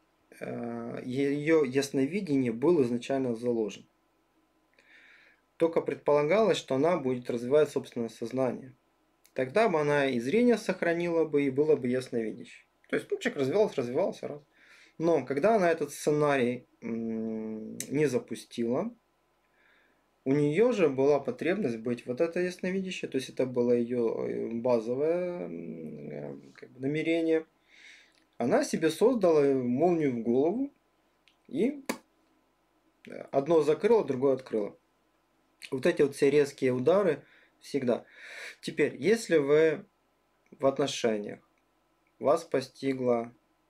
ее ясновидение было изначально заложено. Только предполагалось, что она будет развивать собственное сознание. Тогда бы она и зрение сохранила бы, и было бы ясновидящей. То есть, человек развивался, раз. Но когда она этот сценарий не запустила, у нее же была потребность быть вот это ясновидящее, то есть это было ее базовое намерение. Она себе создала молнию в голову и одно закрыла, другое открыла. Вот эти вот все резкие удары всегда. Теперь, если вы в отношениях, вас постигла,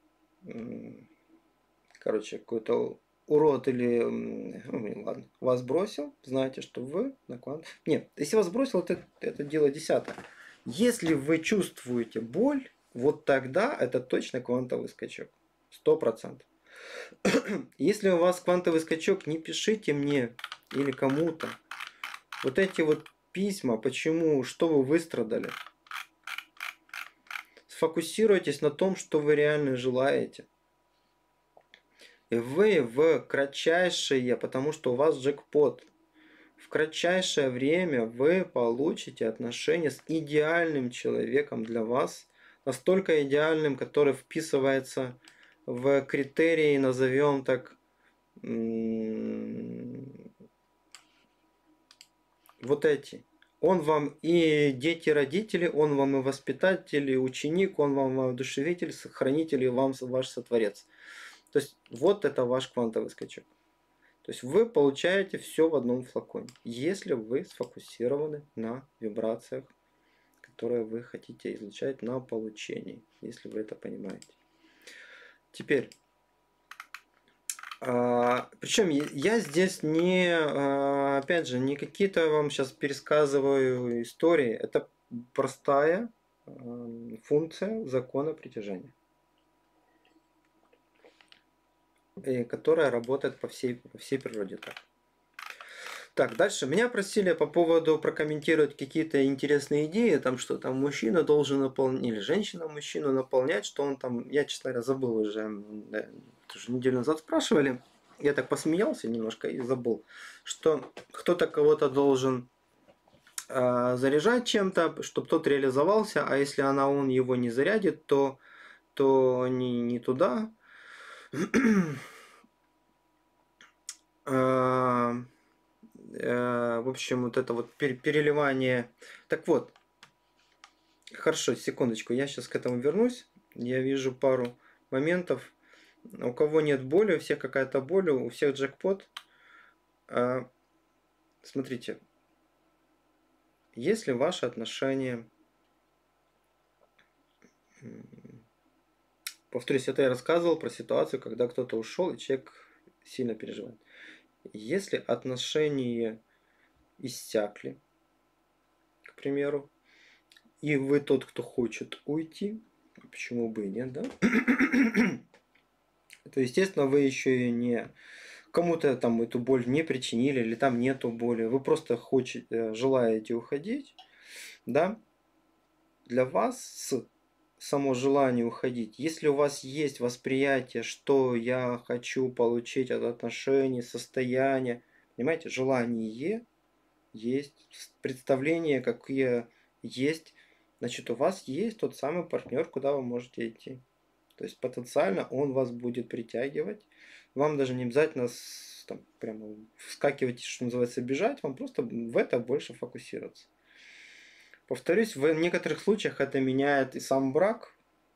какой-то урод или, ладно, вас бросил, знаете, что вы на квант. Нет, если вас бросил, это дело десятое. Если вы чувствуете боль, вот тогда это точно квантовый скачок. 100%. Если у вас квантовый скачок, не пишите мне или кому-то вот эти вот письма, почему, что вы выстрадали. Сфокусируйтесь на том, что вы реально желаете. И вы в кратчайшее, потому что у вас джекпот, в кратчайшее время вы получите отношения с идеальным человеком для вас, настолько идеальным, который вписывается в критерии, назовем так, вот эти. Он вам и дети, родители, он вам и воспитатель, и ученик, он вам воодушевитель, хранитель и вам ваш сотворец. То есть вот это ваш квантовый скачок. То есть вы получаете все в одном флаконе, если вы сфокусированы на вибрациях, которые вы хотите излучать на получении, если вы это понимаете. Теперь, причем я здесь не, опять же, не какие-то вам сейчас пересказываю истории, это простая функция закона притяжения, которая работает по всей природе так. Так, дальше. Меня просили по поводу прокомментировать какие-то интересные идеи, там что там мужчина должен наполнять, или женщина мужчину наполнять, что он там, я, честно говоря, забыл уже, да, тоже неделю назад спрашивали, я так посмеялся немножко и забыл, что кто-то кого-то должен заряжать чем-то, чтобы тот реализовался, а если он его не зарядит, то не туда. В общем, вот это вот переливание. Так вот, хорошо, секундочку, я сейчас к этому вернусь. Я вижу пару моментов. У кого нет боли, у всех какая-то боль, у всех джекпот. Смотрите, если ваши отношения... Повторюсь, это я рассказывал про ситуацию, когда кто-то ушел, и человек сильно переживает. Если отношения иссякли, к примеру, и вы тот, кто хочет уйти, почему бы и нет, да? То, естественно, вы еще и не кому-то там эту боль не причинили, или там нету боли, вы просто желаете уходить, да? Для вас само желание уходить, если у вас есть восприятие, что я хочу получить от отношений, состояния, понимаете, желание есть, представление какие есть, значит, у вас есть тот самый партнер, куда вы можете идти. То есть потенциально он вас будет притягивать. Вам даже не обязательно там, прямо вскакивать, что называется, бежать, вам просто в это больше фокусироваться. Повторюсь, в некоторых случаях это меняет и сам брак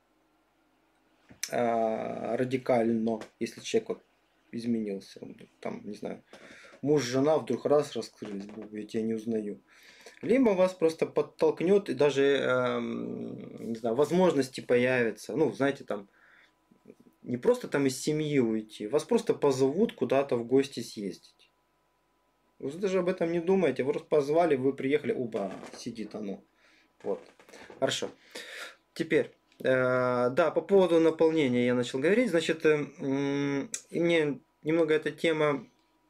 радикально, если человек вот изменился. Там, не знаю, муж, жена вдруг раз раскрылись, я тебя не узнаю. Либо вас просто подтолкнет, и даже, не знаю, возможности появятся. Ну, знаете, там, не просто там из семьи уйти, вас просто позовут куда-то в гости съездить. Вы даже об этом не думаете, вы просто позвали, вы приехали, оба, сидит оно. Вот. Хорошо. Теперь, да, по поводу наполнения я начал говорить. Значит, и мне немного эта тема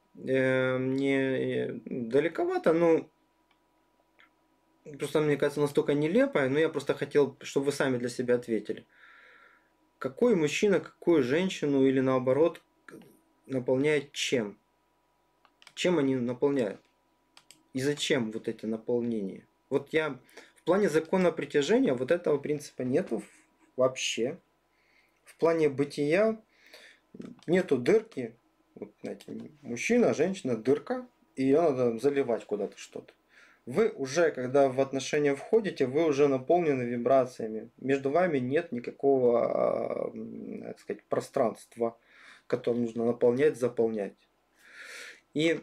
не далековато, но просто мне кажется настолько нелепая, но я просто хотел, чтобы вы сами для себя ответили. Какой мужчина, какую женщину или наоборот наполняет чем? Чем они наполняют? И зачем вот эти наполнения? Вот я в плане закона притяжения вот этого принципа нету вообще. В плане бытия нету дырки. Вот, знаете, мужчина, женщина, дырка, и ее надо заливать куда-то что-то. Вы уже, когда в отношения входите, вы уже наполнены вибрациями. Между вами нет никакого, так сказать, пространства, которое нужно наполнять, заполнять. И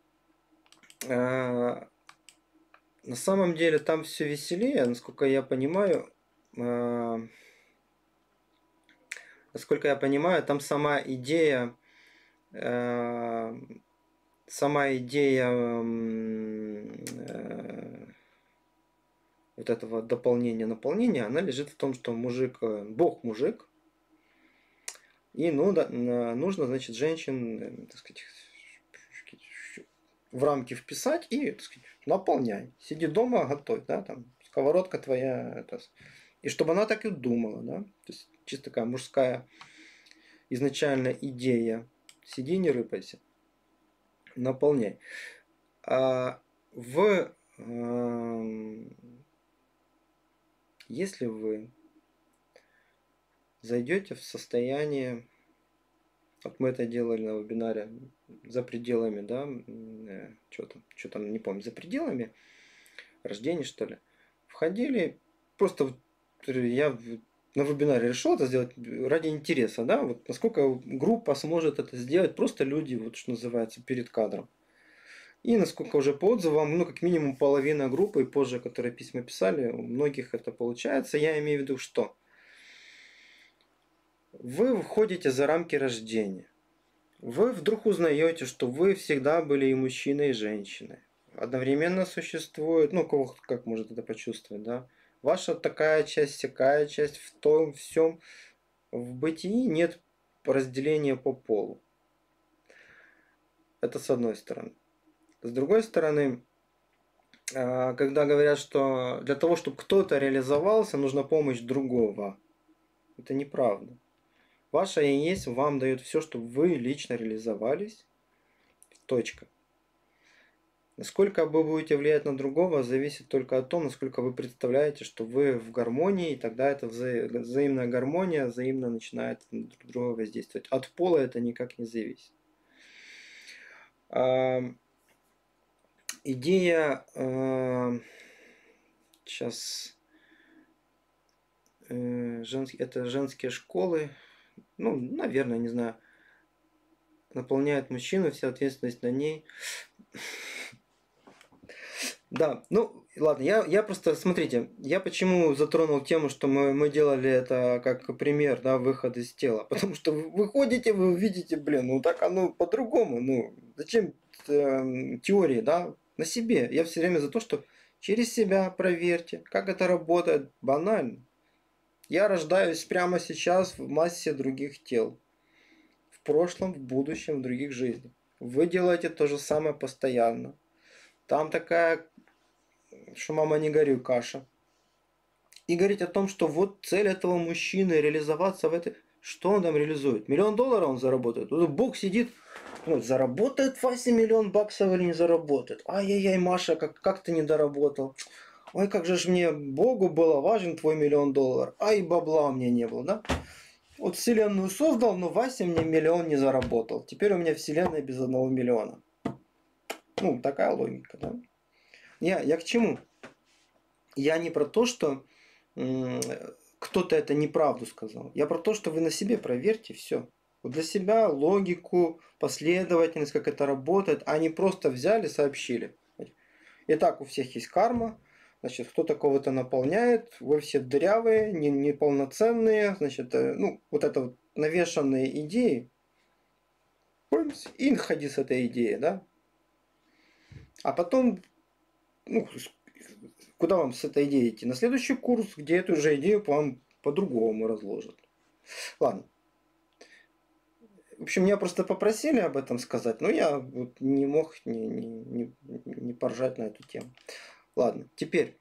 на самом деле там все веселее, насколько я понимаю. Там сама идея вот этого наполнения, она лежит в том, что мужик, Бог мужик, и нужно, значит, женщин, так сказать, в рамки вписать и, так сказать, наполняй. Сиди дома, готовь, да, там, сковородка твоя, это, и чтобы она так и думала, да, то есть чисто такая мужская изначально идея. Сиди, не рыпайся, наполняй. Если вы зайдете в состояние, вот мы это делали на вебинаре за пределами, да, что там, не помню, за пределами рождения, что ли, входили, просто я на вебинаре решил это сделать ради интереса, да, вот насколько группа сможет это сделать, просто люди, вот что называется, перед кадром. И насколько уже по отзывам, ну, как минимум половина группы, и позже, которые письма писали, у многих это получается. Я имею в виду, что вы выходите за рамки рождения. Вы вдруг узнаете, что вы всегда были и мужчиной, и женщиной. Одновременно существует, ну, кого как может это почувствовать, да? Ваша такая часть, всякая часть, в том всем. В бытии нет разделения по полу. Это с одной стороны. С другой стороны, когда говорят, что для того, чтобы кто-то реализовался, нужна помощь другого. Это неправда. Ваша «я есть» вам дает все, чтобы вы лично реализовались. Точка. Насколько вы будете влиять на другого, зависит только от того, насколько вы представляете, что вы в гармонии, и тогда это взаимная гармония, взаимно начинает друг друга воздействовать. От пола это никак не зависит. Идея сейчас это женские школы, ну, наверное, не знаю, наполняют мужчину, вся ответственность на ней. Да, ну ладно, я просто, смотрите, я почему затронул тему, что мы делали это как пример, да, выход из тела. Потому что вы ходите, вы видите, блин, ну так оно по-другому, ну зачем теории, да, на себе. Я все время за то, что через себя проверьте, как это работает, банально. Я рождаюсь прямо сейчас в массе других тел. В прошлом, в будущем, в других жизнях. Вы делаете то же самое постоянно. Там такая, что мама не горюй, каша. И говорить о том, что вот цель этого мужчины реализоваться в этой... Что он там реализует? $1 000 000 он заработает. Вот Бог сидит, ну, заработает Вася $1 000 000 или не заработает? Ай-яй-яй, Маша, как ты не доработал? Ой, как же ж мне Богу было важен твой $1 000 000. Ай, бабла у меня не было, да? Вот вселенную создал, но Вася мне миллион не заработал. Теперь у меня вселенная без 1 миллиона. Ну, такая логика, да? Я к чему? Я не про то, что кто-то это неправду сказал. Я про то, что вы на себе проверьте все. Вот для себя логику, последовательность, как это работает, а не просто взяли, сообщили. Итак, у всех есть карма, значит, кто-то кого-то наполняет, вы все дырявые, неполноценные, значит, ну, вот это вот навешанные идеи, и ходи с этой идеей, да? А потом, ну, куда вам с этой идеей идти? На следующий курс, где эту же идею вам по-другому разложат. Ладно. В общем, меня просто попросили об этом сказать, но я вот не мог не поржать на эту тему. Ладно, теперь.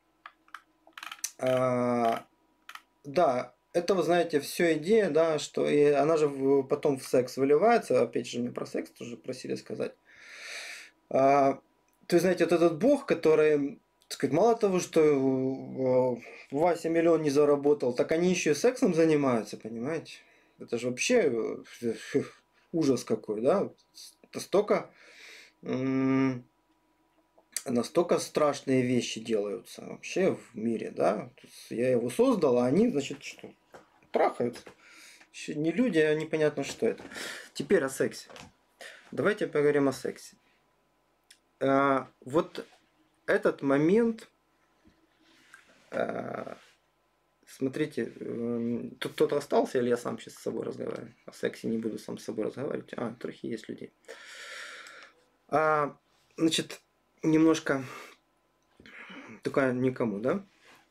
Да, это, вы знаете, все идея, да, что и она же потом в секс выливается. Опять же, мне про секс тоже просили сказать. То есть, знаете, вот этот бог, который, так сказать, мало того, что Вася миллион не заработал, так они еще и сексом занимаются, понимаете? Это же вообще ужас какой, да? Настолько страшные вещи делаются вообще в мире, да? Я его создал, а они, значит, что? Трахаются. Еще не люди, а непонятно, что это. Теперь о сексе. Давайте поговорим о сексе. Вот этот момент, смотрите, тут кто-то остался, или я сам сейчас с собой разговариваю? О сексе не буду сам с собой разговаривать. Трохи есть людей. Значит, немножко только никому, да?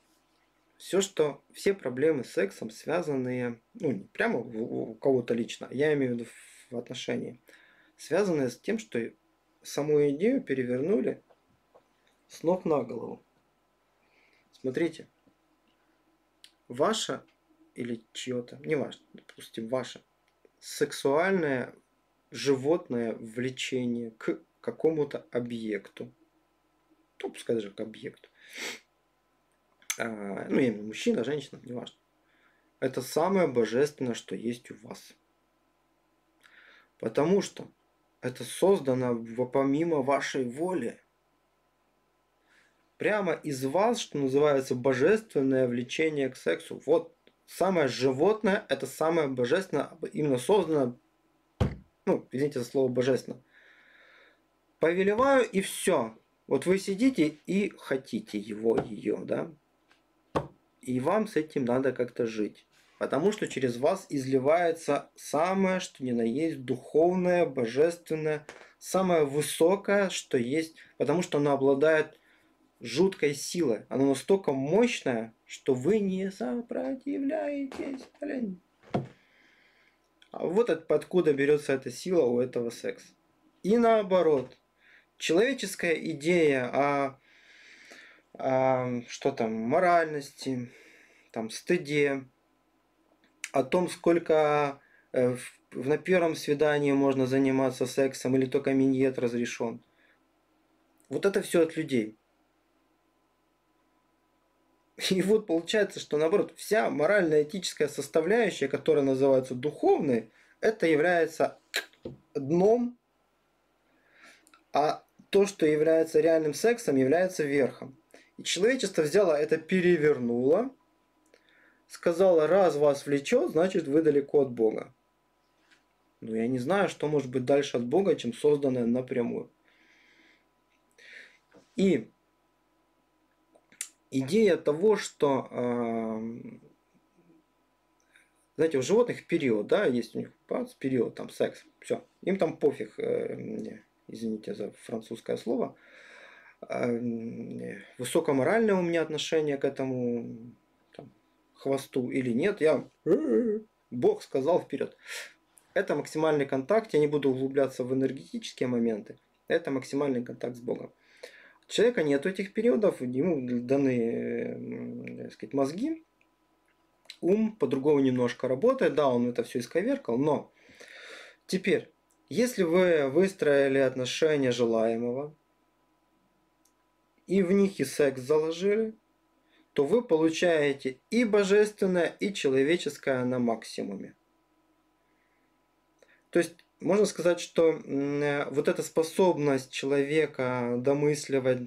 Все проблемы с сексом, связанные, ну, не прямо у кого-то лично, я имею в виду в отношении, связанные с тем, что саму идею перевернули с ног на голову. Смотрите, ваше или чье-то, неважно, допустим, ваше сексуальное животное влечение к какому-то объекту, ну, пускай даже к объекту, ну, я имею в виду мужчина, женщина, неважно. Это самое божественное, что есть у вас. Потому что это создано помимо вашей воли. Прямо из вас, что называется, божественное влечение к сексу. Вот самое животное, это самое божественное, именно создано, ну, извините за слово божественно. Повелеваю и все. Вот вы сидите и хотите его, ее, да? И вам с этим надо как-то жить. Потому что через вас изливается самое, что ни на есть, духовное, божественное, самое высокое, что есть. Потому что оно обладает жуткой силой. Оно настолько мощное, что вы не сопротивляетесь. Блин. А вот откуда берется эта сила у этого секса. И наоборот. Человеческая идея что там, моральности, там, стыде, о том, сколько на первом свидании можно заниматься сексом или только миньет разрешен. Вот это все от людей. И вот получается, что наоборот, вся морально-этическая составляющая, которая называется духовной, это является дном, а то, что является реальным сексом, является верхом. И человечество взяло это, перевернуло, сказала, раз вас влечет, значит вы далеко от Бога. Но я не знаю, что может быть дальше от Бога, чем созданное напрямую. И идея того, что, знаете, у животных период, да, есть у них период, там, секс, все, им там пофиг, извините за французское слово, высокоморальное у меня отношение к этому хвосту или нет, Бог сказал вперед. Это максимальный контакт, я не буду углубляться в энергетические моменты, это максимальный контакт с Богом. У человека нет этих периодов, ему даны, так сказать, мозги, ум по-другому немножко работает, да, он это все исковеркал, но теперь, если вы выстроили отношения желаемого, и в них и секс заложили, то вы получаете и божественное, и человеческое на максимуме. То есть можно сказать, что вот эта способность человека домысливать,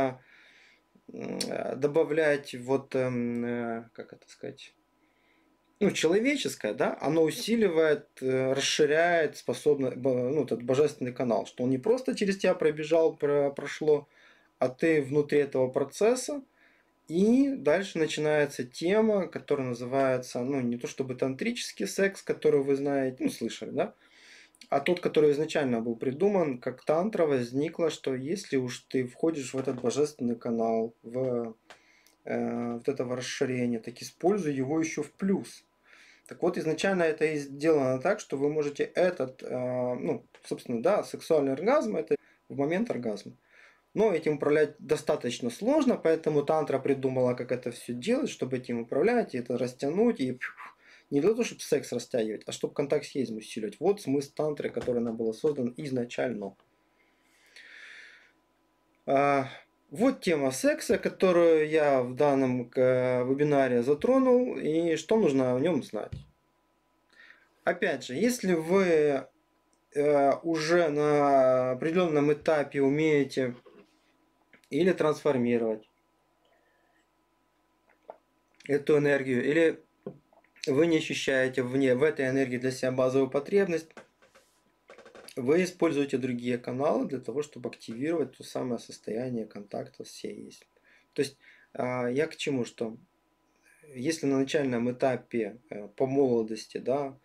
добавлять вот, как это сказать, ну, человеческое, да, оно усиливает, расширяет ну, этот божественный канал, что он не просто через тебя пробежал, прошло, а ты внутри этого процесса, и дальше начинается тема, которая называется, ну, не то чтобы тантрический секс, который вы знаете, ну, слышали, да, а тот, который изначально был придуман, как тантра, возникло, что если уж ты входишь в этот божественный канал, в вот этого расширения, так используй его еще в плюс. Так вот, изначально это и сделано так, что вы можете этот, ну, собственно, да, сексуальный оргазм, это в момент оргазма. Но этим управлять достаточно сложно, поэтому тантра придумала, как это все делать, чтобы этим управлять, и это растянуть, и не для того, чтобы секс растягивать, а чтобы контакт с езем усиливать. Вот смысл тантры, который она была создана изначально. Вот тема секса, которую я в данном вебинаре затронул, и что нужно о нем знать. Опять же, если вы уже на определенном этапе умеете или трансформировать эту энергию, или вы не ощущаете в этой энергии для себя базовую потребность, вы используете другие каналы для того, чтобы активировать то самое состояние контакта с сей. То есть я к чему, что если на начальном этапе по молодости, да,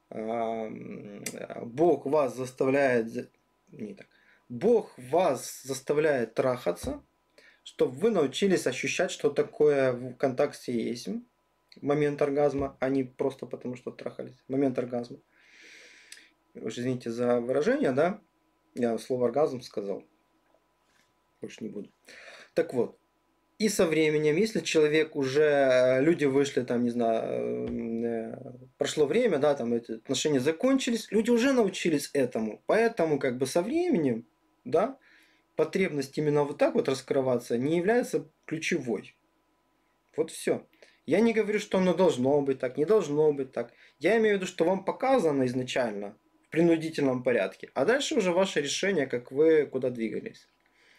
Бог вас заставляет, не так, Бог вас заставляет трахаться, чтобы вы научились ощущать, что такое в контакте есть момент оргазма, а не просто потому, что трахались. Момент оргазма. Уж извините за выражение, да? Я слово оргазм сказал. Больше не буду. Так вот. И со временем, если человек уже, люди вышли, там, не знаю, прошло время, да, там эти отношения закончились, люди уже научились этому. Поэтому, как бы со временем, да, потребность именно вот так вот раскрываться не является ключевой. Вот все. Я не говорю, что оно должно быть так, не должно быть так. Я имею в виду, что вам показано изначально в принудительном порядке. А дальше уже ваше решение, как вы куда двигались.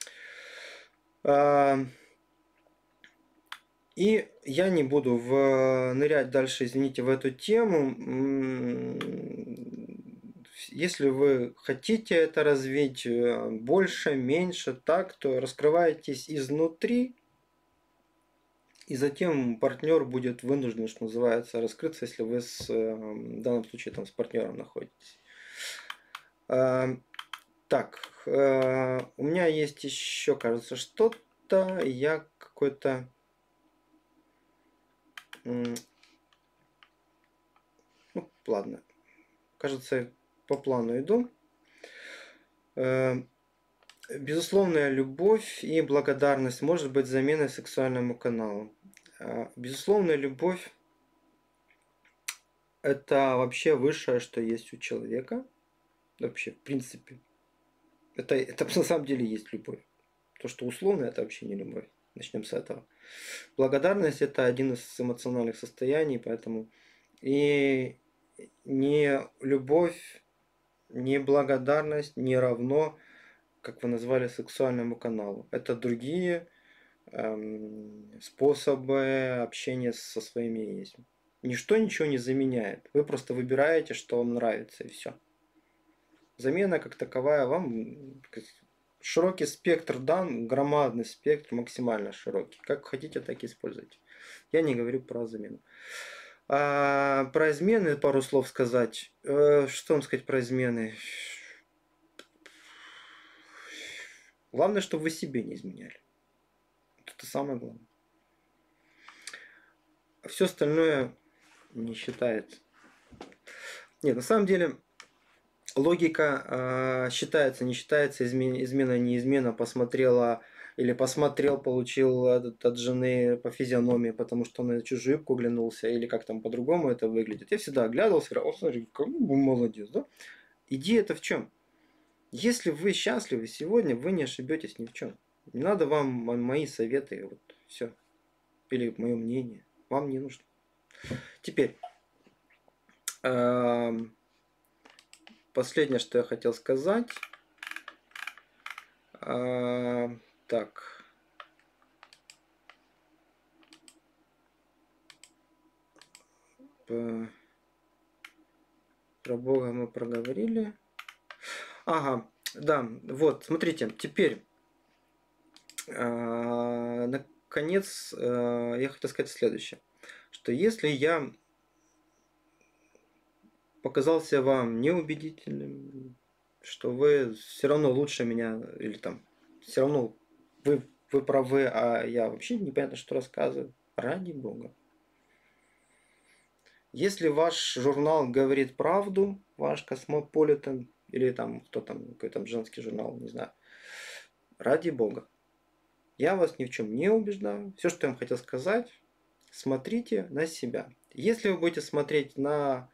И я не буду нырять дальше, извините, в эту тему. Если вы хотите это развить больше, меньше, так, то раскрывайтесь изнутри, и затем партнер будет вынужден, что называется, раскрыться, если вы в данном случае там с партнером находитесь. Так, у меня есть еще, кажется, что-то. Я какой-то... Ну, ладно. Кажется, по плану иду. Безусловная любовь и благодарность может быть заменой сексуальному каналу. Безусловная любовь – это вообще высшее, что есть у человека. Вообще, в принципе. Это на самом деле есть любовь. То, что условно, это вообще не любовь. Начнем с этого. Благодарность – это один из эмоциональных состояний, поэтому и не любовь, не благодарность не равно, как вы назвали, сексуальному каналу. Это другие способы общения со своими есть. Ничто ничего не заменяет. Вы просто выбираете, что вам нравится, и все. Замена как таковая вам широкий спектр дан, громадный спектр, максимально широкий. Как хотите, так и используйте. Я не говорю про замену. Про измены пару слов сказать. Что вам сказать про измены? Главное, чтобы вы себе не изменяли. Это самое главное. А все остальное не считается. Нет, на самом деле логика считается, не считается, измена, не измена, посмотрела или посмотрел, получил от жены по физиономии, потому что он на чужую юбку оглянулся, или как там по-другому это выглядит. Я всегда оглядывался, говорю, о, смотри, какой молодец, да? Идея-то в чем? Если вы счастливы сегодня, вы не ошибетесь ни в чем. Не надо вам мои советы, вот все. Или мое мнение. Вам не нужно. Теперь, последнее, что я хотел сказать. Так. Про Бога мы проговорили. Ага, да, вот, смотрите, теперь, наконец, я хотел сказать следующее, что если я показался вам неубедительным, что вы все равно лучше меня, или там, все равно вы правы, а я вообще непонятно, что рассказываю, ради Бога. Если ваш журнал говорит правду, ваш Космополитен, или там, кто там, какой там женский журнал, не знаю, ради Бога. Я вас ни в чем не убеждаю. Все, что я вам хотел сказать, смотрите на себя. Если вы будете смотреть на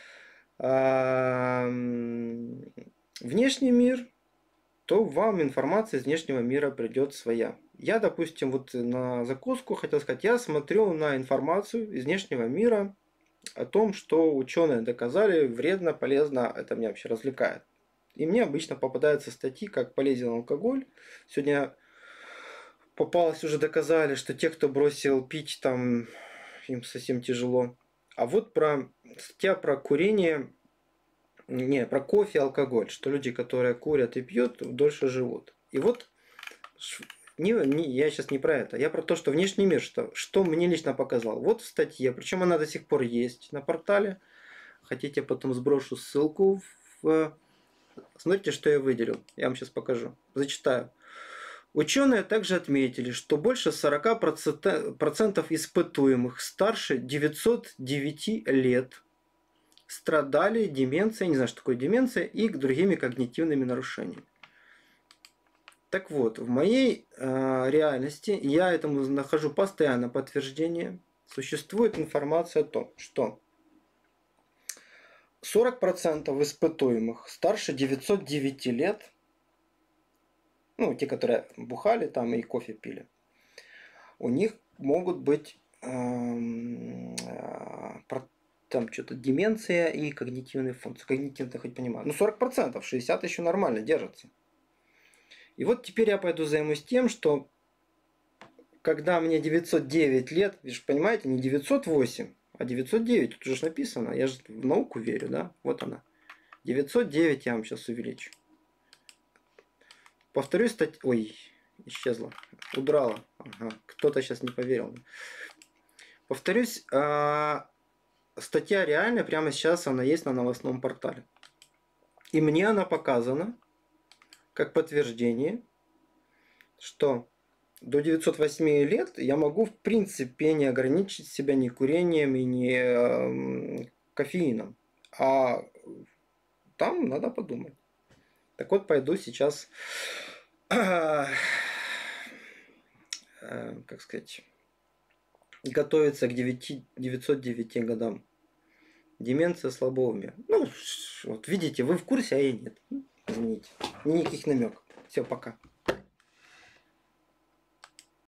внешний мир, то вам информация из внешнего мира придет своя. Я, допустим, вот на закуску хотел сказать, я смотрю на информацию из внешнего мира о том, что ученые доказали, вредно, полезно, это меня вообще развлекает. И мне обычно попадаются статьи, как полезен алкоголь. Сегодня попалось, уже доказали, что те, кто бросил пить, там им совсем тяжело. А вот статья про курение, про кофе и алкоголь, что люди, которые курят и пьют, дольше живут. И вот я сейчас не про это, я про то, что внешний мир, что мне лично показал. Вот в статье, причем она до сих пор есть на портале. Хотите, потом сброшу ссылку. Смотрите, что я выделил. Я вам сейчас покажу. Зачитаю. Ученые также отметили, что больше 40% испытуемых старше 909 лет страдали деменцией, не знаю, что такое деменция, и другими когнитивными нарушениями. Так вот, в моей реальности я этому нахожу постоянно подтверждение. Существует информация о том, что 40% испытуемых старше 909 лет, ну, те, которые бухали там и кофе пили, у них могут быть там что-то деменция и когнитивные функции. Когнитивно хоть понимаю. Ну, 40%, 60% еще нормально держатся. И вот теперь я пойду займусь тем, что когда мне 909 лет, вы же понимаете, не 908, а 909, тут уже написано, я же в науку верю, да? Вот она. 909 я вам сейчас увеличу. Повторюсь, ой, исчезла, удрала. Ага, кто-то сейчас не поверил. Повторюсь, статья реальная, прямо сейчас она есть на новостном портале. И мне она показана как подтверждение, что до 908 лет я могу в принципе не ограничить себя ни курением и ни кофеином. А там надо подумать. Так вот, пойду сейчас, как сказать, готовиться к 909 годам. Деменция, слабоумие. Ну, вот видите, вы в курсе, а я нет. Извините. Никаких намеков. Все, пока.